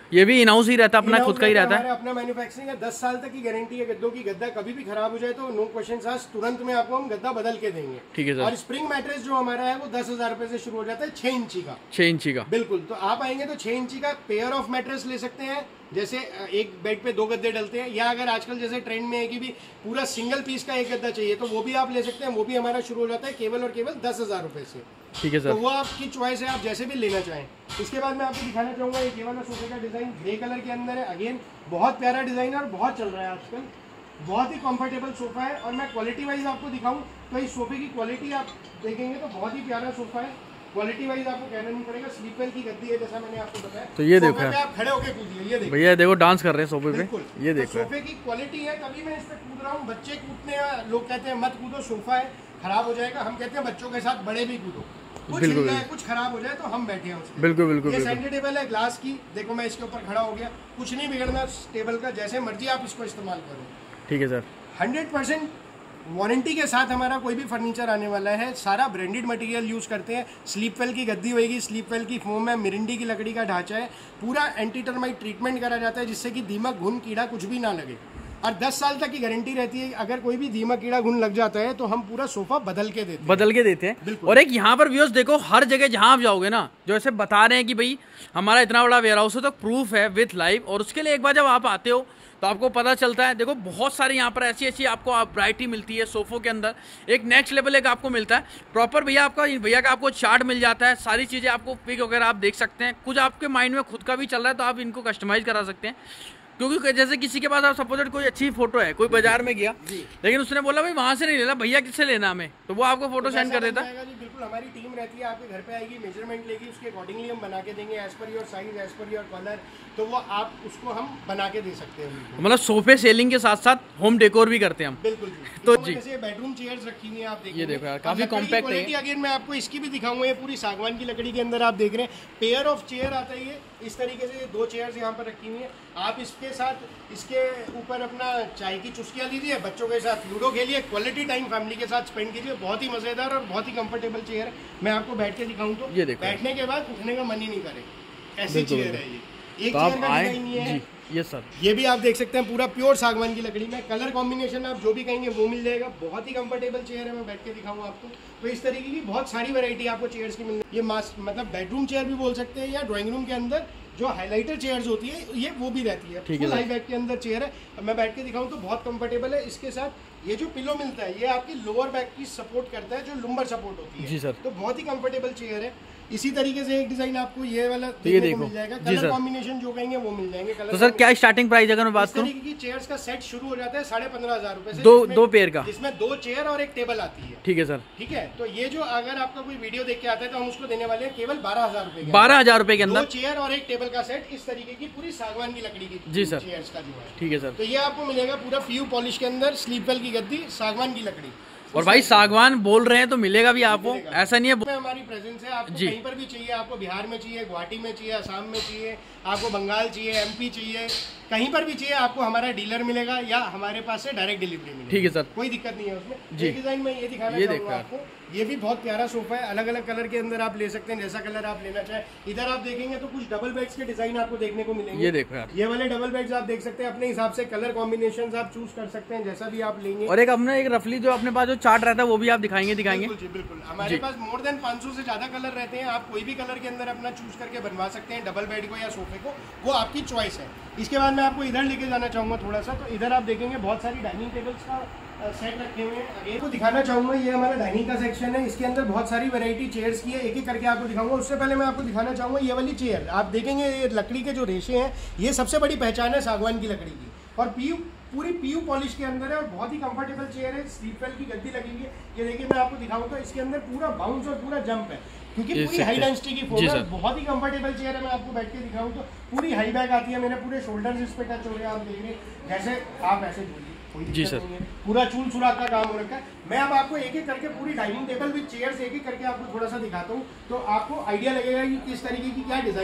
ये भी इन हाउस ही रहता है, अपना खुद का ही रहता है, अपना मैन्युफैक्चरिंग है। दस साल तक की गारंटी है गद्दों की। गद्दा कभी भी खराब हो जाए तो नो क्वेश्चन आस्क्ड, तुरंत में आपको हम गद्दा बदल के देंगे। ठीक है सर। और स्प्रिंग मैट्रेस जो हमारा है वो दस हजार रुपए से शुरू हो जाता है, छह इंची का। छह इंची का बिल्कुल। तो आप आएंगे तो छह इंची का पेयर ऑफ मैट्रेस ले सकते हैं, जैसे एक बेड पे दो गद्दे डलते हैं, या अगर आजकल जैसे ट्रेंड में है कि भी पूरा सिंगल पीस का एक गद्दा चाहिए तो वो भी आप ले सकते हैं। वो भी हमारा शुरू हो जाता है केवल और केवल दस हजार रुपए से। ठीक है सर। तो वो आपकी चॉइस है, आप जैसे भी लेना चाहें। इसके बाद मैं आपको दिखाना चाहूंगा एक ये वाला सोफे का डिजाइन ग्रे कलर के अंदर है। अगेन बहुत प्यारा डिजाइन है और बहुत चल रहा है आजकल। बहुत ही कंफर्टेबल सोफा है। और मैं क्वालिटी वाइज आपको दिखाऊं तो इस सोफे की क्वालिटी आप देखेंगे तो बहुत ही प्यारा सोफा है। क्वालिटी वाइज आपको कहना नहीं पड़ेगा। स्लीपवेल की गद्दी है जैसा मैंने आपको बताया। तो ये देखो आप खड़े होकर कूदिए, ये देखो भैया, देखो डांस कर रहे हैं सोफे पे, ये देखो तो सोफे की क्वालिटी है। तभी मैं इस पे कूद रहा हूँ। बच्चे कूदने, लोग कहते हैं मत कूदो, सोफा है खराब हो जाएगा। हम कहते हैं बच्चों के साथ बड़े भी कूदो, कुछ हिल जाए कुछ खराब हो जाए तो हम बैठे हैं उसमें। बिल्कुल बिल्कुल। ये सेंटर टेबल है ग्लास की, देखो मैं इसके ऊपर खड़ा हो गया, कुछ नहीं बिगड़ना टेबल का, जैसे मर्जी आप इसको इस्तेमाल करो। ठीक है सर। हंड्रेड परसेंट वारंटी के साथ हमारा कोई भी फर्नीचर आने वाला है। सारा ब्रांडेड मटेरियल यूज़ करते हैं। स्लीपवेल की गद्दी होगी, स्लीपवेल की फोम है, मिरिंडी की लकड़ी का ढांचा है, पूरा एंटी टर्माइट ट्रीटमेंट करा जाता है जिससे कि दीमक घुन कीड़ा कुछ भी ना लगे। और दस साल तक की गारंटी रहती है। अगर कोई भी दीमक कीड़ा घुन लग जाता है तो हम पूरा सोफा बदल के देते हैं। बदल के देते हैं। और एक यहाँ पर व्यूअर्स देखो, हर जगह जहाँ आप जाओगे ना, जो ऐसे बता रहे हैं कि भाई हमारा इतना बड़ा वेयर हाउस है, तो प्रूफ है विथ लाइव। और उसके लिए एक बार जब आप आते हो तो आपको पता चलता है। देखो बहुत सारी यहाँ पर ऐसी ऐसी आपको वैरायटी मिलती है सोफों के अंदर। एक नेक्स्ट लेवल एक आपको मिलता है प्रॉपर। भैया आपका भैया का आपको चार्ट मिल जाता है, सारी चीज़ें आपको पिक वगैरह आप देख सकते हैं। कुछ आपके माइंड में खुद का भी चल रहा है तो आप इनको कस्टमाइज़ करा सकते हैं। क्योंकि जैसे किसी के पास आप सपोज कोई अच्छी फोटो है, कोई बाजार में गया लेकिन उसने बोला भाई वहाँ से नहीं लेना, भैया किससे लेना हमें, तो वो आपको फोटो सेंड कर देता है। बिल्कुल, हमारी टीम रहती है, आपके घर पे आएगी, मेजरमेंट लेगी, उसके अकॉर्डिंगली हम बना के देंगे as per your size, as per your colour. तो वो आप उसको हम बना के दे सकते हैं। मतलब सोफे सेलिंग के साथ साथ होम डेकोर भी करते हैं हम। बिल्कुल जी। तो जी जैसे बेडरूम चेयर्स रखी हुई है, आप देखिए, ये देखो यार काफी कॉम्पैक्ट है। अगेन मैं आपको इसकी भी दिखाऊंगा। ये पूरी सागवान की लकड़ी के अंदर आप देख रहे हैं पेयर ऑफ चेयर आता है। ये इस तरीके से दो चेयर्स यहाँ पर रखी हुई है। आप इसके साथ इसके ऊपर अपना चाय की चुस्कियाँ लीजिए, बच्चों के साथ लूडो खेलिए, क्वालिटी टाइम फैमिली के साथ स्पेंड कीजिए। बहुत ही मजेदार और बहुत ही कंफर्टेबल चेयर है। मैं आपको बैठ के दिखाऊं तो ये देखो, बैठने के बाद उठने का मन ही नहीं करे, ऐसी चेयर है ये। एक तो चेयर का डिजाइन ये है। ये सर, ये भी आप देख सकते हैं पूरा प्योर सागवान की लकड़ी में। कलर कॉम्बिनेशन आप जो भी कहेंगे वो मिल जाएगा। बहुत ही कंफर्टेबल चेयर है। मैं बैठ के दिखाऊंगा आपको। तो इस तरीके की बहुत सारी वैरायटी आपको चेयर्स की मिल। ये मास मतलब बेडरूम चेयर भी बोल सकते हैं, या ड्राइंग रूम के अंदर जो हाइलाइटर चेयर्स होती है ये वो भी रहती है। फुल हाई बैक के अंदर चेयर है। मैं बैठ के दिखाऊं तो बहुत कंफर्टेबल है। इसके साथ ये जो पिलो मिलता है ये आपकी लोअर बैक की सपोर्ट करता है, जो लुम्बर सपोर्ट होती है। जी सर। तो बहुत ही कंफर्टेबल चेयर है। इसी तरीके से एक डिजाइन आपको ये वाला तो ये देखो मिल जाएगा। कलर कॉम्बिनेशन जो कहेंगे वो मिल जाएंगे। तो सर क्या स्टार्टिंग प्राइस अगर मैं बात करूं? इस तरीके की चेयर्स का सेट शुरू हो जाता है साढ़े पंद्रह हजार रुपए से। दो दो पेयर का, जिसमें दो चेयर और एक टेबल आती है। ठीक है सर। ठीक है। तो ये जो अगर आपका कोई वीडियो देख के आता है तो हम उसको देने वाले हैं केवल बारह हजार रुपए बारह हजार रुपए के अंदर दो चेयर और एक टेबल का सेट। इस तरीके की पूरी सागवान की लकड़ी की जी सर चेयर्स का जो है। ठीक है सर। तो ये आपको मिलेगा पूरा पीयू पॉलिश के अंदर, स्लीपवेल की गद्दी, सागवान की लकड़ी। और भाई सागवान बोल रहे हैं तो मिलेगा भी आपको, ऐसा नहीं है। हमारी प्रेजेंस है। आपको कहीं पर भी चाहिए, आपको बिहार में चाहिए, गुवाहाटी में चाहिए, असम में चाहिए, आपको बंगाल चाहिए, एमपी चाहिए, कहीं पर भी चाहिए आपको हमारा डीलर मिलेगा या हमारे पास से डायरेक्ट डिलीवरी मिलेगी। ठीक है सर, कोई दिक्कत नहीं है उसमें। जी डिजाइन में ये दिखाना चाहूंगा आपको। ये भी बहुत प्यारा सोफा है। अलग अलग कलर के अंदर आप ले सकते हैं, जैसा कलर आप लेना चाहें। इधर आप देखेंगे तो कुछ डबल बेड्स के डिजाइन आपको देखने को मिलेंगे। ये देखो यार, ये वाले डबल बेड्स आप देख सकते हैं। अपने हिसाब से कलर कॉम्बिनेशंस आप चूज कर सकते हैं, जैसा भी आप लेंगे। और एक अपने एक रफली जो अपने पास जो चार्ट रहता है वो भी आप दिखाएंगे दिखाएंगे बिल्कुल जी, बिल्कुल। हमारे पास मोर देन पाँच सौ से ज्यादा कलर रहते हैं। आप कोई भी कलर के अंदर अपना चूज करके बनवा सकते हैं, डबल बेड को या सोफे को, वो आपकी चॉइस है। इसके बाद मैं आपको इधर लेके जाना चाहूंगा थोड़ा सा। तो इधर आप देखेंगे बहुत सारी डाइनिंग टेबल्स का सेट रखे हुए हैं। अगेन को दिखाना चाहूंगा, ये हमारा डाइनिंग का सेक्शन है। इसके अंदर बहुत सारी वैरायटी चेयर्स की है, एक एक करके आपको दिखाऊंगा। उससे पहले मैं आपको दिखाना चाहूंगा ये वाली चेयर। आप देखेंगे ये लकड़ी के जो रेशे हैं, ये सबसे बड़ी पहचान है सागवान की लकड़ी की। और पीयू पूरी पीयू पॉलिश के अंदर है और बहुत ही कंफर्टेबल चेयर है। स्लीपवेल की गद्दी लगी हुई है। ये देखिए मैं आपको दिखाऊं तो इसके अंदर पूरा बाउंस और पूरा जंप है, क्योंकि पूरी हाई डेंसिटी की फोम है। बहुत ही कंफर्टेबल चेयर है। मैं आपको बैठ के दिखाऊं तो पूरी हाई बैक आती है। मेरे पूरे शोल्डर्स इस पे टच हो रहे हैं। आप देख रहे हैं जैसे आप ऐसे झूलिए, कोई दिक्कत नहीं है। पूरा चूल चूड़ा का काम हो रखा है। मैं अब आपको एक एक करके पूरी डाइनिंग टेबल विद चेयर्स एक एक करके आपको थोड़ा सा दिखाता हूँ, तो आपको आइडिया लगेगा कि किस तरीके की क्या डिजाइनिंग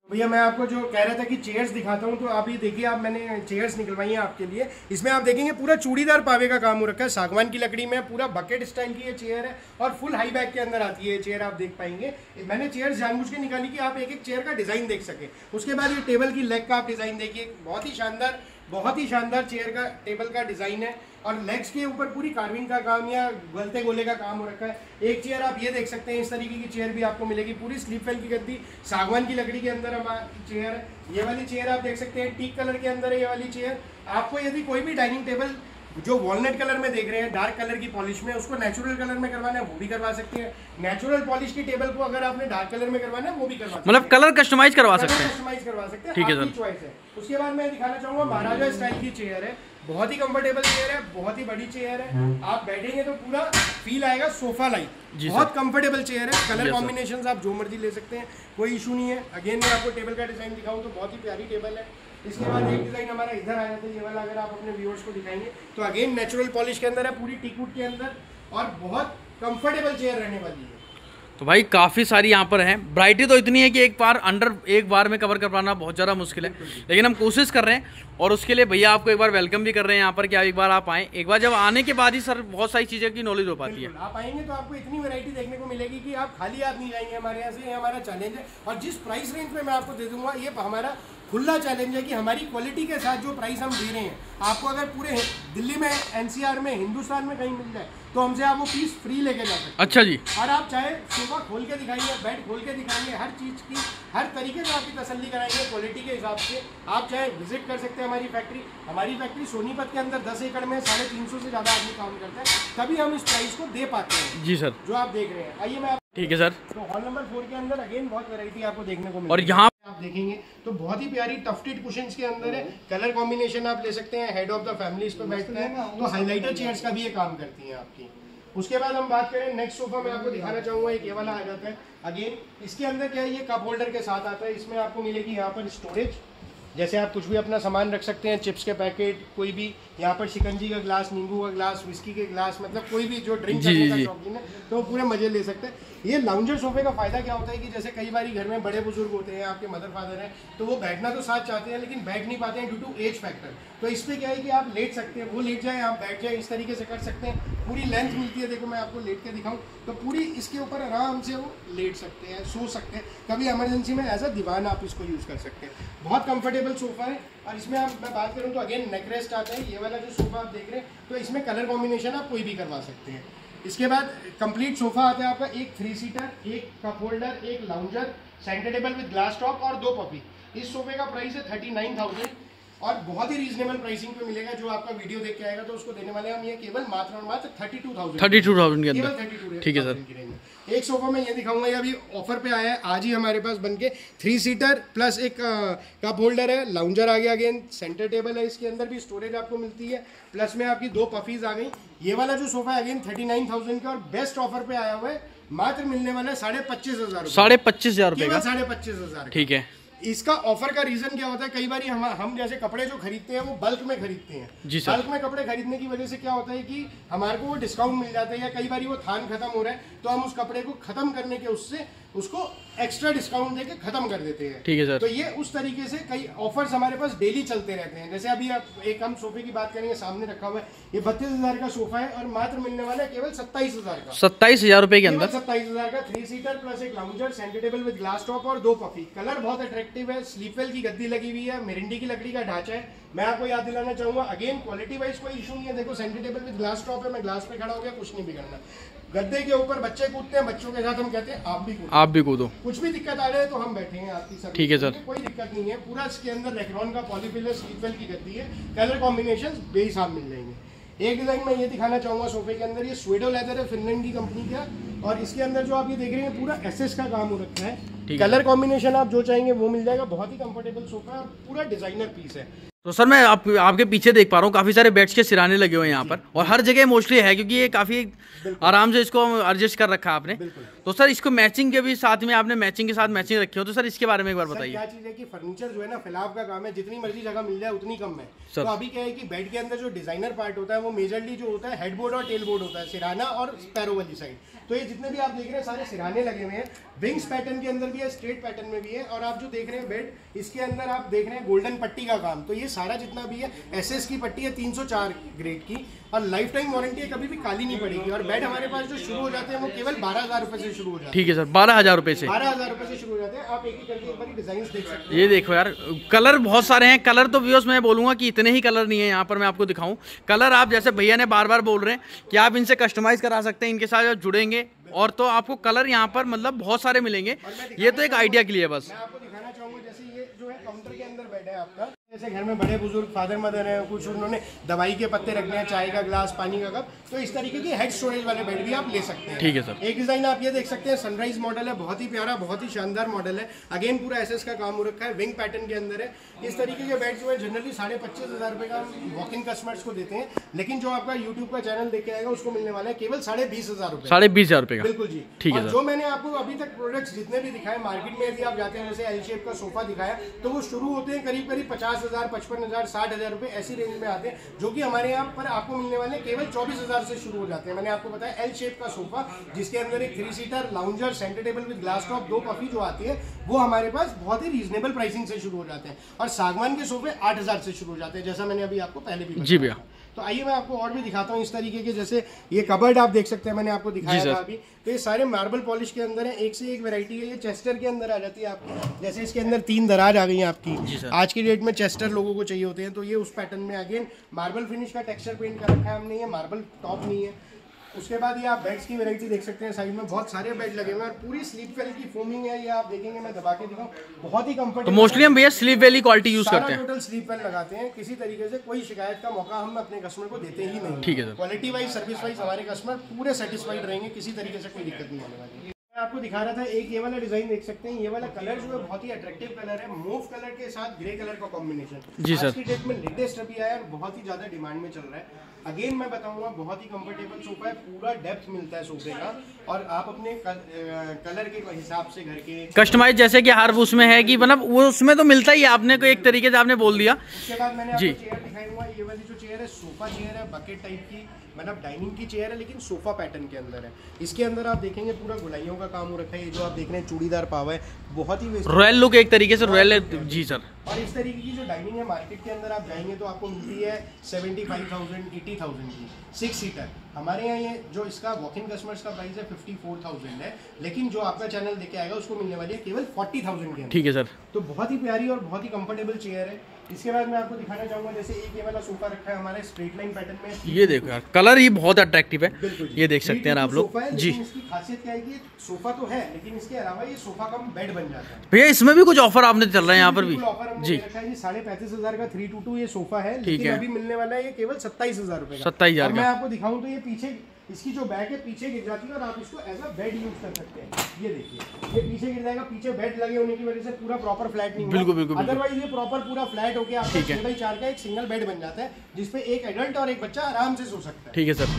भैया मैं आपको जो कह रहा था कि चेयर्स दिखाता हूँ, तो आप ये देखिए, आप मैंने चेयर्स निकलवाई हैं आपके लिए। इसमें आप देखेंगे पूरा चूड़ीदार पावे का काम हो रखा है, सागवान की लकड़ी में, पूरा बकेट स्टाइल की ये चेयर है और फुल हाई बैक के अंदर आती है ये चेयर, आप देख पाएंगे। मैंने चेयर्स जानबूझ के निकाली कि आप एक एक चेयर का डिज़ाइन देख सकें। उसके बाद ये टेबल की लेग का आप डिज़ाइन देखिए, बहुत ही शानदार, बहुत ही शानदार चेयर का टेबल का डिज़ाइन है और लेग्स के ऊपर पूरी कार्विंग का काम या गलते गोले का काम हो रखा है। एक चेयर आप ये देख सकते हैं, इस तरीके की चेयर भी आपको मिलेगी, पूरी स्लीप वेल की गद्दी, सागवान की लकड़ी के अंदर हमारी चेयर है। ये वाली चेयर आप देख सकते हैं, टीक कलर के अंदर है ये वाली चेयर। आपको यदि कोई भी डाइनिंग टेबल जो वॉलनट कलर में देख रहे हैं, डार्क कलर की पॉलिश में, उसको नेचुरल कलर में करवाना है वो भी करवा सकते हैं। नेचुरल पॉलिश की टेबल को अगर आपने डार्क कलर में करवाना है वो भी करवा सकते हैं, मतलब कलर कस्टमाइज करवा सकते हैं, कस्टमाइज करवा सकते हैं, ठीक है सर। आपकी चॉइस है। उसके बाद मैं दिखाना चाहूंगा महाराजा स्टाइल की चेयर है, बहुत ही कंफर्टेबल चेयर है, बहुत ही बड़ी चेयर है। आप बैठेंगे तो पूरा फील आएगा सोफा लाइक, बहुत कंफर्टेबल चेयर है। कलर कॉम्बिनेशंस आप जो मर्जी ले सकते हैं, कोई इशू नहीं है। अगेन मैं आपको टेबल का डिजाइन दिखाऊं तो बहुत ही प्यारी टेबल है। इसके बाद एक डिजाइन हमारा इधर आया था, ये वाला अगर आप अपने व्यूअर्स को दिखाएंगे तो अगेन नेचुरल पॉलिश के अंदर है, पूरी टीकवुड के अंदर और बहुत कंफर्टेबल चेयर रहने वाली है। तो भाई काफ़ी सारी यहाँ पर हैं। वैरायटी तो इतनी है कि एक बार अंडर एक बार में कवर कर पाना बहुत ज़्यादा मुश्किल है, लेकिन हम कोशिश कर रहे हैं और उसके लिए भैया आपको एक बार वेलकम भी कर रहे हैं यहाँ पर कि आप एक बार आप आएँ। एक बार जब आने के बाद ही सर बहुत सारी चीज़ों की नॉलेज हो पाती है। आप आएंगे तो आपको इतनी वैरायटी देखने को मिलेगी कि आप खाली हाथ नहीं जाएंगे हमारे यहाँ से। ये हमारा चैलेंज है और जिस प्राइस रेंज में मैं आपको दे दूंगा, ये हमारा खुला चैलेंज है कि हमारी क्वालिटी के साथ जो प्राइस हम दे रहे हैं आपको, अगर पूरे दिल्ली में, एनसीआर में, हिंदुस्तान में कहीं मिल जाए तो हमसे आप वो पीस फ्री लेके जा सकते हैं। अच्छा जी। और आप चाहे सोफा खोल के दिखाएंगे, बेड खोल के दिखाएंगे, हर चीज़ की हर तरीके से आपकी तसल्ली कराएंगे क्वालिटी के हिसाब से। आप चाहे विजिट कर सकते हैं हमारी फैक्ट्री। हमारी फैक्ट्री सोनीपत के अंदर दस एकड़ में साढ़े तीन सौ से ज़्यादा आदमी काम करता है, तभी हम इस प्राइस को दे पाते हैं। जी सर, जो आप देख रहे हैं। आइए मैं, ठीक है सर। तो हॉल नंबर फोर के अंदर अगेन बहुत वैरायटी आपको देखने को मिलेगी। और यहाँ आप देखेंगे तो बहुत ही प्यारी टफ्टेड कुशन्स के अंदर है, कलर कॉम्बिनेशन आप ले सकते हैं। हेड ऑफ द फैमिली इस पर बैठता है, तो हाइलाइटर चेयर्स का भी ये काम करती हैं आपकी। उसके बाद हम बात करें नेक्स्ट सोफा में आपको दिखाना चाहूंगा, एक ये वाला आ जाता है। अगेन इसके अंदर क्या है, ये कप होल्डर के साथ आता है। इसमें आपको मिलेगी यहाँ पर स्टोरेज, जैसे आप कुछ भी अपना सामान रख सकते हैं, चिप्स के पैकेट, कोई भी, यहाँ पर शिकंजी का ग्लास, नींबू का ग्लास, विस्की के ग्लास, मतलब कोई भी जो ड्रिंक करने का शौकीन है तो पूरे मजे ले सकते हैं। ये लाउंजर सोफे का फायदा क्या होता है कि जैसे कई बार घर में बड़े बुजुर्ग होते हैं, आपके मदर फादर हैं, तो वो बैठना तो साथ चाहते हैं लेकिन बैठ नहीं पाते हैं ड्यू टू एज फैक्टर। तो इस पर क्या है कि आप लेट सकते हैं, वो लेट जाए, आप बैठ जाए, इस तरीके से कर सकते हैं। पूरी लेंथ मिलती है, देखो मैं आपको लेट के दिखाऊं तो पूरी इसके ऊपर आराम से वो लेट सकते हैं, सो सकते हैं। कभी इमरजेंसी में एज अ दीवान आप इसको यूज़ कर सकते हैं। बहुत कंफर्टेबल सोफा है। और इसमें आप मैं बात करूँ तो अगेन नेक रेस्ट आता है। ये वाला जो सोफा आप देख रहे हैं तो इसमें कलर कॉम्बिनेशन आप कोई भी करवा सकते हैं। इसके बाद कंप्लीट सोफा आता है आपका, एक थ्री सीटर, एक कप होल्डर, एक lounger, centre table with glass top और दो पपी। इस सोफे का प्राइस है थर्टी नाइन थाउजेंड और बहुत ही रीजनेबल प्राइसिंग पे मिलेगा। जो आपका वीडियो देख के आएगा तो उसको देने वाले हम ये केवल मात्र और मात्र thirty two thousand thirty two thousand के अंदर, ठीक है सर। एक सोफा में ये दिखाऊंगा, ये अभी ऑफर पे आया है, आज ही हमारे पास बनके। थ्री सीटर प्लस एक कप होल्डर है, लाउंजर आ गया, अगेन सेंटर टेबल है, इसके अंदर भी स्टोरेज आपको मिलती है, प्लस में आपकी दो पफीज आ गई। ये वाला जो सोफा है अगेन थर्टी नाइन थाउजेंड का और बेस्ट ऑफर पे आया हुआ है, मात्र मिलने वाला है साढ़े पच्चीस हजार साढ़े पच्चीस हजार रुपए का, साढ़े पच्चीस हजार। ठीक है। इसका ऑफर का रीजन क्या होता है, कई बार हम हम जैसे कपड़े जो खरीदते हैं वो बल्क में खरीदते हैं। जी सर। बल्क में कपड़े खरीदने की वजह से क्या होता है कि हमारे को वो डिस्काउंट मिल जाता है, या कई बार वो थान खत्म हो रहा है तो हम उस कपड़े को खत्म करने के उससे उसको एक्स्ट्रा डिस्काउंट देके खत्म कर देते हैं। ठीक है सर। तो ये उस तरीके से कई ऑफर्स हमारे पास डेली चलते रहते हैं। जैसे अभी आप एक हम सोफे की बात करेंगे, सामने रखा हुआ है, ये बत्तीस हजार का सोफा है और मात्र मिलने वाला है केवल सत्ताईस हजार का, सत्ताईस हजार रुपए के अंदर, सत्ताईस हजार का। थ्री सीटर प्लस एक lounger, centre table with glass top और दो पफी। कलर बहुत अट्रैक्टिव है, स्लीपवेल की गद्दी लगी हुई है, मिरिंडी की लकड़ी का ढांचा है। मैं आपको याद दिलाना चाहूंगा, अगेन क्वालिटी वाइज कोई इशू नहीं है। देखो centre table with glass top है, मैं ग्लास पे खड़ा हो गया, कुछ नहीं बिगड़ना। गद्दे के ऊपर बच्चे कूदते हैं, बच्चों के साथ हम कहते हैं आप भी कूदो, आप भी कूदो, कुछ भी दिक्कत आ रहा है तो हम बैठे हैं आपकी सर्विस। ठीक है सर, कोई दिक्कत नहीं है। पूरा इसके अंदर रेक्रोन का पॉलीफिलर स्लीपवेल की गद्दी है, कलर कॉम्बिनेशन बेहिसाब मिल जाएंगे। एक डिजाइन मैं ये दिखाना चाहूंगा सोफे के अंदर, ये स्वेडो लेदर है, फिनलैंड की कंपनी का, और इसके अंदर जो आप ये देख रहे हैं पूरा एसएस का काम हो रखा है। कलर कॉम्बिनेशन आप जो चाहेंगे वो मिल जाएगा। बहुत ही कंफर्टेबल सोफा है, पूरा डिजाइनर पीस है। तो सर मैं आप, आपके पीछे देख पा रहा हूँ काफी सारे बेड्स के सिराने लगे हुए हैं यहाँ पर, और हर जगह मोस्टली है क्योंकि ये काफी आराम से इसको एडजस्ट कर रखा है आपने। तो सर इसको मैचिंग के भी साथ में आपने मैचिंग के साथ मैचिंग रखी हो, तो सर इसके बारे में एक बार बताइए। क्या चीज है कि फर्नीचर जो है ना फैलाव का काम है, जितनी मर्जी जगह मिल जाए उतनी कम है। तो अभी क्या है कि बेड के अंदर जो डिजाइनर पार्ट होता है वो मेजरली जो होता है हेडबोर्ड और टेल बोर्ड होता है, सिराना और स्पैरो वाली साइड। तो ये जितने भी आप देख रहे हैं सारे सिरहाने लगे हुए हैं, विंग्स पैटर्न के अंदर भी है, स्ट्रेट पैटर्न में भी है। और आप जो देख रहे हैं बेड, इसके अंदर आप देख रहे हैं गोल्डन पट्टी का काम। तो ये सारा जितना भी है एसएस की पट्टी है तीन सौ चार ग्रेड की, और लाइफ टाइम वारंटी है, कभी भी काली नहीं पड़ेगी। और बेड हमारे पास जो शुरू हो जाते हैं वो केवल बारह हजार रुपए से शुरू हो जाते हैं। ठीक है सर, बारह हजार रुपए से बारह हजार रुपए से शुरू हो जाते हैं। आप एक ही करके एक बार डिजाइन देख सकते हैं। ये देखो यार, कलर बहुत सारे हैं। कलर तो व्यूअर्स मैं बोलूंगा कि इतने ही कलर नहीं है यहाँ पर, मैं आपको दिखाऊं कलर। आप जैसे भैया ने बार बार बोल रहे हैं कि आप इनसे कस्टमाइज करा सकते हैं, इनके साथ जुड़ेंगे और तो आपको कलर यहाँ पर मतलब बहुत सारे मिलेंगे। ये तो एक आइडिया के लिए बस मैं आपको दिखाना चाहूंगा, जैसे ये जो है काउंटर के अंदर बेड है आपका। जैसे घर में बड़े बुजुर्ग फादर मदर हैं, कुछ उन्होंने दवाई के पत्ते रखने हैं, चाय का ग्लास, पानी का कप, तो इस तरीके की हेड स्टोरेज वाले बेड भी आप ले सकते हैं। ठीक है सर। एक डिजाइन आप ये देख सकते हैं, सनराइज मॉडल है, बहुत ही प्यारा, बहुत ही शानदार मॉडल है। अगेन पूरा एसएस का काम हो रखा है, विंग पैटर्न के अंदर है। इस तरीके के बेड जो है जनरली साढ़े पच्चीस हजार रुपए का वॉक इन कस्टमर्स को देते हैं, लेकिन जो आपका यूट्यूब का चैनल देख के आएगा उसको मिलने वाला है केवल साढ़े बीस हजार रुपए साढ़े बीस हजार रुपए का। बिल्कुल जी। ठीक है। जो मैंने आपको अभी तक प्रोडक्ट्स जितने भी दिखाए मार्केट में, यदि आप जाते हैं, जैसे एल शेप का सोफा दिखाया, तो वो शुरू होते हैं करीब करीब पचास हजार पचपन हजार साठ हजार रुपए ऐसी रेंज में आते हैं, जो कि हमारे यहाँ पर आपको मिलने वाले केवल चौबीस हजार से शुरू हो जाते हैं। मैंने आपको बताया एल शेप का सोफा, जिसके अंदर एक three seater lounger centre table with glass top, दो पफी जो आती है, वो हमारे पास बहुत ही रीजनेबल प्राइसिंग से शुरू हो जाते हैं। और सागवान के सोफे आठ हजार से शुरू हो जाते हैं, जैसा मैंने अभी आपको पहले भी जी भैया। तो आइए मैं आपको और भी दिखाता हूँ इस तरीके के। जैसे ये कबर्ड आप देख सकते हैं, मैंने आपको दिखाया था अभी। तो ये सारे मार्बल पॉलिश के अंदर है, एक से एक वैरायटी है। ये चेस्टर के अंदर आ जाती है आपकी, जैसे इसके अंदर तीन दराज आ गई हैं आपकी। आज की डेट में चेस्टर लोगों को चाहिए होते हैं, तो ये उस पैटर्न में अगेन मार्बल फिनिश का टेक्सचर पेंट कर रखा है हमने, ये मार्बल टॉप नहीं है। उसके बाद ये आप बेड्स की वैरायटी देख सकते हैं, साइड में बहुत सारे बेड लगे हुए हैं और पूरी स्लीप वेल की फोमिंग है। ये आप देखेंगे, मैं दबा के दिखाऊं, बहुत ही कंफर्टेबल। तो मोस्टली हम भैया स्लीप वेल क्वालिटी यूज करते हैं, टोटल स्लीप वेल लगाते हैं। किसी तरीके से कोई शिकायत का मौका हम अपने कस्टमर को देते ही नहीं। ठीक है sir. Quality wise, service wise हमारे कस्टमर पूरे सेटिस्फाइड रहेंगे, किसी तरीके से कोई दिक्कत नहीं आने वाली। मैं आपको दिखा रहा था, एक ये वाला डिजाइन देख सकते हैं। ये वाला कलर जो है बहुत ही अट्रैक्टिव कलर है, मूव कलर के साथ ग्रे कलर का कॉम्बिनेशन। जी सर। आज की डेट में लेटेस्ट अभी आया और बहुत ही ज्यादा डिमांड में चल रहा है। अगेन मैं बताऊंगा, बहुत ही कंफर्टेबल सोफा है, पूरा डेप्थ मिलता है सोफे का, और आप अपने कलर के हिसाब से घर के कस्टमाइज, जैसे कि हर उसमें है कि मतलब वो उसमें तो मिलता ही है, आपने को एक तरीके से आपने बोल दिया। उसके बाद मैंने आपको चेयर दिखाई हुआ, ये वाली जो चेयर है सोफा चेयर है, बकेट टाइप की, मतलब डाइनिंग की चेयर है, लेकिन सोफा पैटर्न के अंदर है। इसके अंदर आप देखेंगे पूरा गुलाइयों का काम हो रखा है। ये जो आप देख रहे हैं चूड़ीदार पावा है, बहुत ही रॉयल लुक, एक तरीके से रॉयल। जी सर। और इस तरीके की जो डाइनिंग है मार्केट के अंदर आप जाएंगे तो आपको मिलती है seventy five thousand, eighty thousand की सिक्स सीटर। हमारे यहाँ ये जो इसका वॉक इन कस्टमर्स का प्राइस है फिफ्टी फोर थाउजेंड है, लेकिन जो आपका चैनल देके आएगा उसको मिलने वाली है केवल फोर्टी थाउजेंड के। ठीक है सर। तो बहुत ही प्यारी और बहुत ही कंफर्टेबल चेयर है। इसके बाद मैं आपको दिखाना चाहूंगा, जैसे एक ये वाला सोफा रखा है हमारे स्ट्रेट लाइन पैटर्न में। ये देखो यार, कलर ही बहुत अट्रैक्टिव है, ये देख सकते हैं आप लोग जी। इसकी खासियत क्या है कि सोफा तो है, लेकिन इसके अलावा ये सोफा कम बेड बन जाता है। भैया इसमें भी कुछ ऑफर आपने चल रहा है यहाँ पर भी जी। साढ़े पैंतीस हजार का थ्री टू टू ये सोफा है, लेकिन अभी मिलने वाला है ये केवल सत्ताईस हजार रुपए का। सत्ताईस हजार मैं आपको दिखाऊं तो ये पीछे इसकी जो बैक है पीछे गिर जाती है और आप इसको एज अ बेड यूज कर सकते हैं। ये देखिए, ये पीछे गिर जाएगा, पीछे बेड लगे होने की वजह से पूरा प्रॉपर फ्लैट नहीं बिल्कुल बिल्कुल। अदरवाइज ये प्रॉपर पूरा फ्लैट होके आपका छह बाई चार का एक सिंगल बेड बन जाता है, जिसपे एक एडल्ट और एक बच्चा आराम से सो सकता है। ठीक है सर।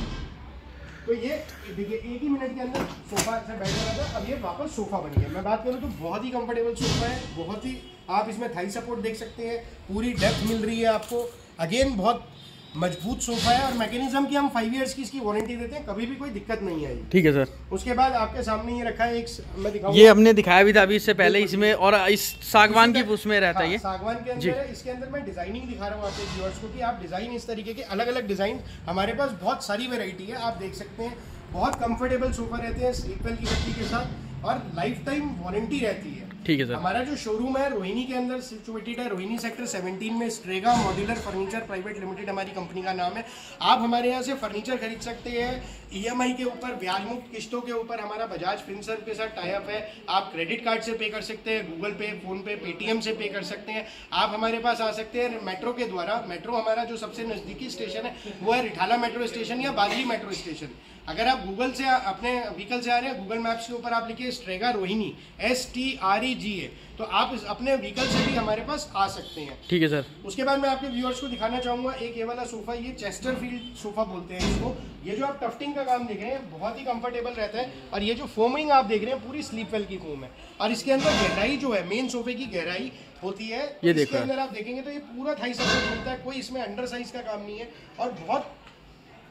तो ये देखिए, एक ही मिनट के अंदर सोफा से बैठ रहा था, अब ये वापस सोफा बन गया। मैं बात करूँ तो बहुत ही कंफर्टेबल सोफा है, बहुत ही, आप इसमें थाई सपोर्ट देख सकते हैं, पूरी डेप्थ मिल रही है आपको। अगेन बहुत मजबूत सोफा है और मैकेनिज्म की हम फाइव इयर्स की इसकी वारंटी देते हैं, कभी भी कोई दिक्कत नहीं आई। ठीक है सर। उसके बाद आपके सामने ये रखा है एक, मैं दिखाऊंगा, ये हमने दिखाया भी था अभी इससे पहले इसमें, और इस सागवान की उसमें रहता है ये। सागवान के अंदर है। इसके अंदर मैं डिजाइनिंग दिखा रहा हूँ आपके व्यूअर्स को कि आप डिजाइन इस तरीके के अलग अलग डिजाइन, हमारे पास बहुत सारी वेराइटी है, आप देख सकते हैं। बहुत कंफर्टेबल सोफा रहते हैं स्लीप वेल की गद्दी के साथ, और लाइफ टाइम वारंटी रहती है। ठीक है सर। हमारा जो शोरूम है रोहिणी के अंदर सिचुएटेड है, रोहिणी सेक्टर सेवनटीन में। Strega modular furniture private limited हमारी कंपनी का नाम है। आप हमारे यहाँ से फर्नीचर खरीद सकते हैं ईएमआई के ऊपर, ब्याज मुक्त किस्तों के ऊपर। हमारा बजाज फिनसर्व के साथ टाई अप है। आप क्रेडिट कार्ड से पे कर सकते हैं, Google Pay, PhonePe, Paytm से पे कर सकते हैं। आप हमारे पास आ सकते हैं मेट्रो के द्वारा। मेट्रो हमारा जो सबसे नज़दीकी स्टेशन है वो है रिठाला मेट्रो स्टेशन या बादली मेट्रो स्टेशन। अगर आप गूगल से अपने व्हीकल से आ रहे हैं, गूगल मैप्स के ऊपर आप लिखिए Strega Rohini, S T R E G A, तो आप इस अपने व्हीकल से भी हमारे पास आ सकते हैं। ठीक है सर। उसके बाद मैं आपके व्यूअर्स को दिखाना चाहूंगा एक ये वाला सोफा, ये चेस्टरफील्ड सोफा बोलते हैं इसको। ये जो आप टफ्टिंग का काम देख रहे हैं बहुत ही कंफर्टेबल रहता है, और ये जो फोमिंग आप देख रहे हैं पूरी स्लीप वेल की फोम है, और इसके अंदर गहराई जो है मेन सोफे की गहराई होती है। ये इसके अंदर आप देखेंगे तो ये पूरा थाई सपोर्ट मिलता है, कोई इसमें अंडर साइज का काम नहीं है, और बहुत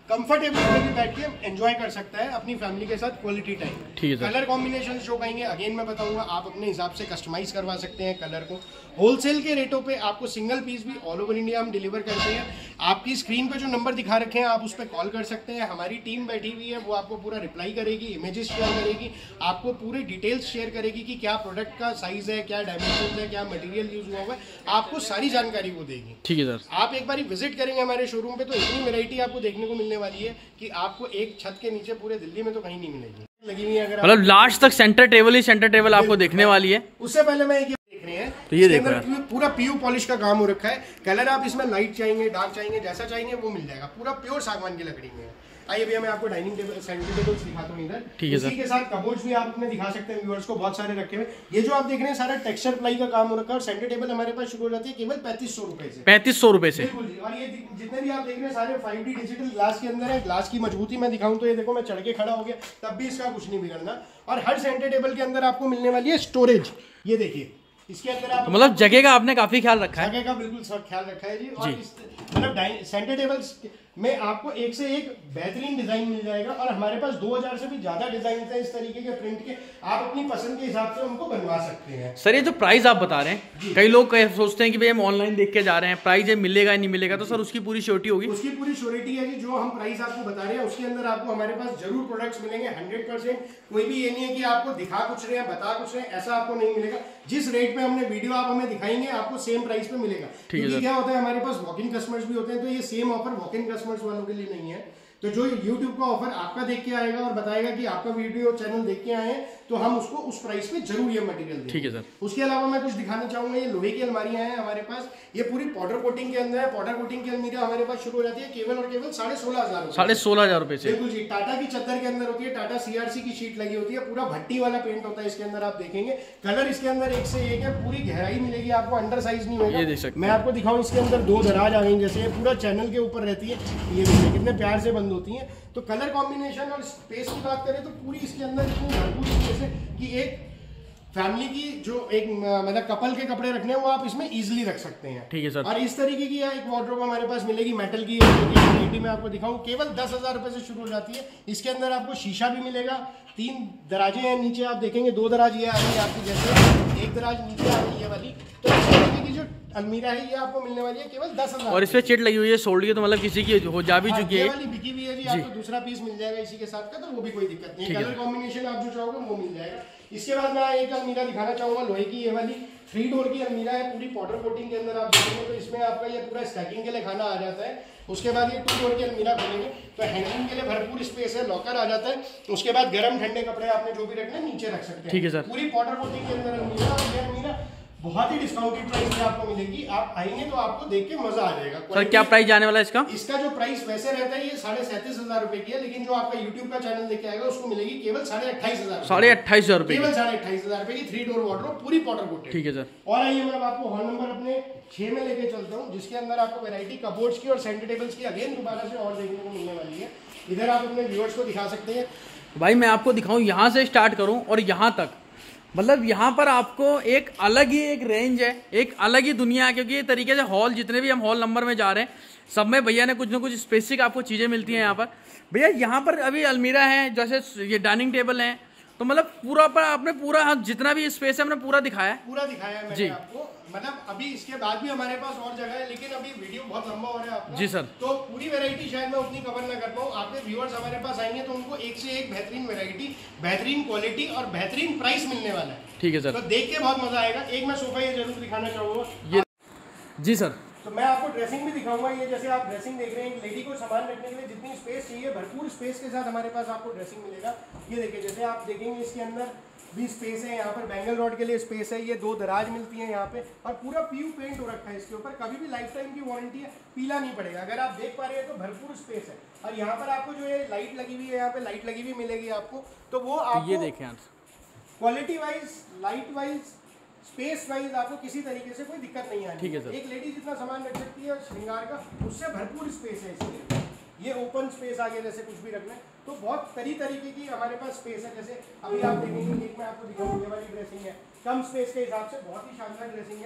कंफर्टेबल में भी बैठ के एंजॉय कर सकता है अपनी फैमिली के साथ क्वालिटी टाइम। ठीक है। कलर कॉम्बिनेशन जो कहेंगे अगेन मैं बताऊंगा, आप अपने हिसाब से कस्टमाइज करवा सकते हैं कलर को। होलसेल के रेटों पे आपको सिंगल पीस भी ऑल ओवर इंडिया हम डिलीवर करते हैं। आपकी स्क्रीन पे जो नंबर दिखा रखे हैं आप उस पर कॉल कर सकते हैं, हमारी टीम बैठी हुई है, वो आपको पूरा रिप्लाई करेगी, इमेजेस शेयर करेगी, आपको पूरे डिटेल्स शेयर करेगी कि क्या प्रोडक्ट का साइज है, क्या डायमेंशन है, क्या मटेरियल यूज हुआ हुआ है, आपको सारी जानकारी वो देगी। ठीक है सर। आप एक बार विजिट करेंगे हमारे शोरूम पे तो इतनी वैरायटी आपको देखने को मिलने वाली है कि आपको एक छत के नीचे पूरे दिल्ली में तो कहीं नहीं मिलेगी लगी हुई है। अगर मतलब लास्ट तक सेंटर टेबल ही सेंटर टेबल आपको देखने वाली है। उससे पहले मैं एक देख रहे हैं तो ये देखो यार, पूरा पीयू पॉलिश का काम हो रखा है। कलर आप इसमें लाइट चाहेंगे, डार्क चाहेंगे, जैसा चाहेंगे वो मिल जाएगा। पूरा प्योर सागवान की लकड़ी में है। आइए भैया मैं आपको डाइनिंग टेबल सेंटर टेबल्स दिखाता हूँ इधर। ठीक है सर। इसी के साथ कबोर्ड्स भी आप अपने दिखा सकते हैं व्यूअर्स को, बहुत सारे रखे हुए। ये जो आप देख रहे हैं सारा टेक्सचर प्लाई का काम हो रखा है और सेंटर टेबल हमारे पास शुरू हो जाती है केवल पैंतीस सौ रुपए से। पैंतीस सौ रुपए से बिल्कुल जी। और ये जितने भी आप देख रहे हैं सारे फाइव डी डिजिटल ग्लास के अंदर है। ग्लास की मजबूती मैं दिखाऊं तो ये देखो मैं चढ़ के खड़ा हो गया तब भी इसका कुछ नहीं बिगड़ना। और हर सेंटर टेबल के अंदर आपको मिलने वाली है स्टोरेज। ये देखिए इसके अंदर आप मतलब जगह का आपने काफी ख्याल रखा है। जगह का बिल्कुल सब ख्याल रखा है जी। और इस मतलब सेंटर टेबल्स में आपको एक से एक बेहतरीन डिजाइन मिल जाएगा और हमारे पास दो हज़ार से भी ज्यादा डिजाइन है इस तरीके के प्रिंट के, आप अपनी पसंद के हिसाब से उनको बनवा सकते हैं। सर ये जो प्राइस आप बता रहे हैं, कई लोग सोचते हैं कि भाई हम ऑनलाइन देख के जा रहे हैं, प्राइस मिलेगा नहीं मिलेगा, तो सर उसकी पूरी श्योरिटी होगी? उसकी पूरी श्योरिटी है जी। जो हम प्राइस आपको बता रहे हैं उसके अंदर आपको हमारे पास जरूर प्रोडक्ट्स मिलेंगे हंड्रेड परसेंट। कोई भी ये नहीं है कि आपको दिखा कुछ रहे हैं बता कुछ रहे हैं, ऐसा आपको नहीं मिलेगा। जिस रेट पे हमने वीडियो आप हमें दिखाएंगे आपको सेम प्राइस पे मिलेगा। क्योंकि क्या होता है हमारे पास वॉक इन कस्टमर्स भी होते हैं, तो ये same offer walk in customers वालों के लिए नहीं है। तो जो YouTube का ऑफर आपका देख के आएगा और बताएगा कि आपका वीडियो चैनल देख के आए हैं तो हम उसको उस प्राइस पे जरूर ये मटेरियल देंगे। ठीक है सर। उसके अलावा मैं कुछ दिखाना चाहूंगा, ये लोहे की अलमारियां हैं हमारे पास। ये पूरी पाउडर कोटिंग के अंदर है। पाउडर कोटिंग की अलमीरा हमारे पास शुरू हो जाती है केवल और केवल साढ़े सोलह हजार साढ़े सोलह हजार रुपए से। बिल्कुल जी। टाटा की चद्दर के अंदर होती है, टाटा सीआरसी की शीट लगी होती है, पूरा भट्टी वाला पेंट होता है इसके अंदर। आप देखेंगे कलर इसके अंदर एक से एक है, पूरी गहराई मिलेगी आपको, अंडर साइज नहीं होगा। ये देख सकते हैं। मैं आपको दिखाऊं इसके अंदर दो दराज आ गई, जैसे पूरा चैनल के ऊपर रहती है। ये देखिए कितने प्यार से बंद होती है। तो कलर कॉम्बिनेशन और स्पेस की बात करें तो पूरी इसके अंदर इतनी भरपूर स्पेस है कि एक फैमिली की जो एक मतलब कपल के कपड़े रखने हैं वो आप इसमें इजीली रख सकते हैं। ठीक है सर। और इस तरीके की एक वार्डरोब हमारे पास मिलेगी मेटल की। क्वालिटी में आपको दिखाऊं केवल दस हजार रुपए से शुरू हो जाती है। इसके अंदर आपको शीशा भी मिलेगा। तीन दराजे हैं नीचे, आप देखेंगे दो दराज ये आ रही है आपकी, जैसे एक दराज नीचे आ रही है वाली। तो इस तरीके की जो अलमीरा है ये आपको मिलने वाली है केवल दस हजार। और इस पे चिट लगी हुई है सोल्ड की, तो मतलब किसी की हो जा भी चुकी है। ये वाली बिकी हुई है जी, आपको दूसरा पीस मिल जाएगा इसी के साथ का, तो वो भी कोई दिक्कत नहीं है। कलर कॉम्बिनेशन आप जो चाहोगे वो मिल जाएगा। इसके बाद मैं एक अलमीरा दिखाना चाहूंगा लोहे की। ये वाली थ्री डोर की अलमीरा है, पूरी पाउडर कोटिंग के अंदर आप देखेंगे तो इसमें आपका ये पूरा स्टैकिंग के लिए खाना आ जाता है। उसके बाद ये टू डोर की अलमीरा खोलेंगे तो हैंगिंग के लिए भरपूर स्पेस है, लॉकर आ जाता है। उसके बाद गर्म ठंडे कपड़े आपने जो भी रखने नीचे रख सकते हैं। ठीक है सर। पूरी पाउडर कोटिंग के अंदर अलमीरा। और ये अलमीरा बहुत ही डिस्काउंटेड प्राइस में आपको मिलेगी। आप आएंगे तो आपको देख के मजा आ जाएगा। सर क्या प्राइस जाने वाला है इसका? इसका जो प्राइस वैसे रहता है ये साढ़े सैंतीस हजार रुपए की है, लेकिन जो आपका यूट्यूब का चैनल देख के आएगा उसको मिलेगी केवल साढ़े अट्ठाईस हजार साढ़े अट्ठाईस हजार रुपए केवल साढ़े अट्ठाईस हजार रुपए की थ्री डोर वार्डरोब पूरी पाउडर कोटेड। ठीक है सर। और आइए मैं आपको हॉल नंबर अपने छह में लेके चलता हूँ, जिसके अंदर आपको वैरायटी कबोर्ड्स की और सेंटर टेबल्स की अगेन दोबारा से और देखने को मिलने वाली है। इधर आप अपने व्यूअर्स को दिखा सकते हैं। भाई मैं आपको दिखाऊं, यहाँ से स्टार्ट करूं और यहाँ तक, मतलब यहाँ पर आपको एक अलग ही एक रेंज है, एक अलग ही दुनिया है। क्योंकि ये तरीके से हॉल जितने भी हम हॉल नंबर में जा रहे हैं सब में भैया ने कुछ ना कुछ स्पेसिफिक आपको चीज़ें मिलती हैं यहाँ पर। भैया यहाँ पर अभी अलमीरा है, जैसे ये डाइनिंग टेबल है, तो मतलब पूरा पर आपने पूरा जितना भी स्पेस है हमने पूरा दिखाया है। पूरा दिखाया है मैंने आपको। मतलब अभी इसके बाद भी हमारे पास और जगह है, लेकिन अभी वीडियो बहुत लंबा हो रहा है आपका। जी सर। तो पूरी वैरायटी शायद मैं उतनी कवर ना कर पाऊँ। आपके व्यूअर्स हमारे पास आएंगे तो उनको एक से एक बेहतरीन वैरायटी, बेहतरीन क्वालिटी और बेहतरीन प्राइस मिलने वाला है। ठीक है सर। तो देख के बहुत मजा आएगा। एक मैं सोफा ये जरूर दिखाना चाहूंगा ये। जी सर। तो मैं आपको ड्रेसिंग भी दिखाऊंगा। ये जैसे आप ड्रेसिंग देख रहे हैं, एक लेडी को सामान रखने के लिए जितनी स्पेस चाहिए भरपूर स्पेस के साथ हमारे पास आपको ड्रेसिंग मिलेगा। ये देखिए जैसे आप देखेंगे इसके अंदर भी स्पेस है, यहाँ पर बैंगल रॉड के लिए स्पेस है, ये दो दराज मिलती है यहाँ पे और पूरा पीयू पेंट हो रखा है इसके ऊपर। कभी भी लाइफ टाइम की वारंटी है, पीला नहीं पड़ेगा। अगर आप देख पा रहे हैं तो भरपूर स्पेस है। और यहाँ पर आपको जो है लाइट लगी हुई है, यहाँ पे लाइट लगी हुई मिलेगी आपको। तो वो आप ये देखें quality wise, light wise, space wise आपको किसी तरीके से कोई दिक्कत नहीं आनी। ठीक है सर। एक लेडी जितना सामान रख सकती है श्रृंगार का, उससे भरपूर स्पेस है इसलिए। ये ओपन स्पेस आ गया, जैसे कुछ भी रखना है तो बहुत तरी तरीके की हमारे पास स्पेस है। जैसे अभी आप देखेंगे, एक मैं आपको दिखाऊंगा, ये वाली ड्रेसिंग है, कम स्पेस के हिसाब से बहुत ही शानदार ड्रेसिंग है।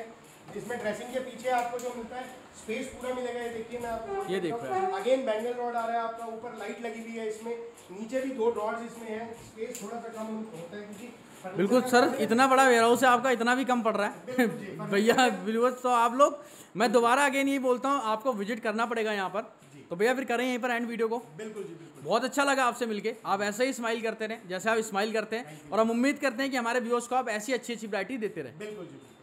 जिसमें ड्रेसिंग के पीछे आपको जो मिलता है स्पेस पूरा मिलेगा। ये देखिए मैं आपको ये देख रहा हूं। अगेन बैंगल रॉड आ रहा है आपका, ऊपर लाइट लगी हुई है, इसमें नीचे भी दो ड्रॉर्स इसमें है, स्पेस थोड़ा सा कम होता है क्योंकि बिल्कुल सर, इतना बड़ा वेयर हाउस है आपका, इतना भी कम पड़ रहा है भैया। व्यूअर्स तो आप लोग, मैं दोबारा अगेन ये बोलता हूँ आपको विजिट करना पड़ेगा यहाँ पर। तो भैया फिर करें यहीं पर एंड वीडियो को। बिल्कुल जी बिल्कुल। बहुत अच्छा लगा आपसे मिलके, आप ऐसे ही स्माइल करते रहें जैसे आप स्माइल करते हैं, और हम उम्मीद करते हैं कि हमारे व्यूअर्स को आप ऐसी अच्छी अच्छी वैरायटी देते रहें। बिल्कुल जी।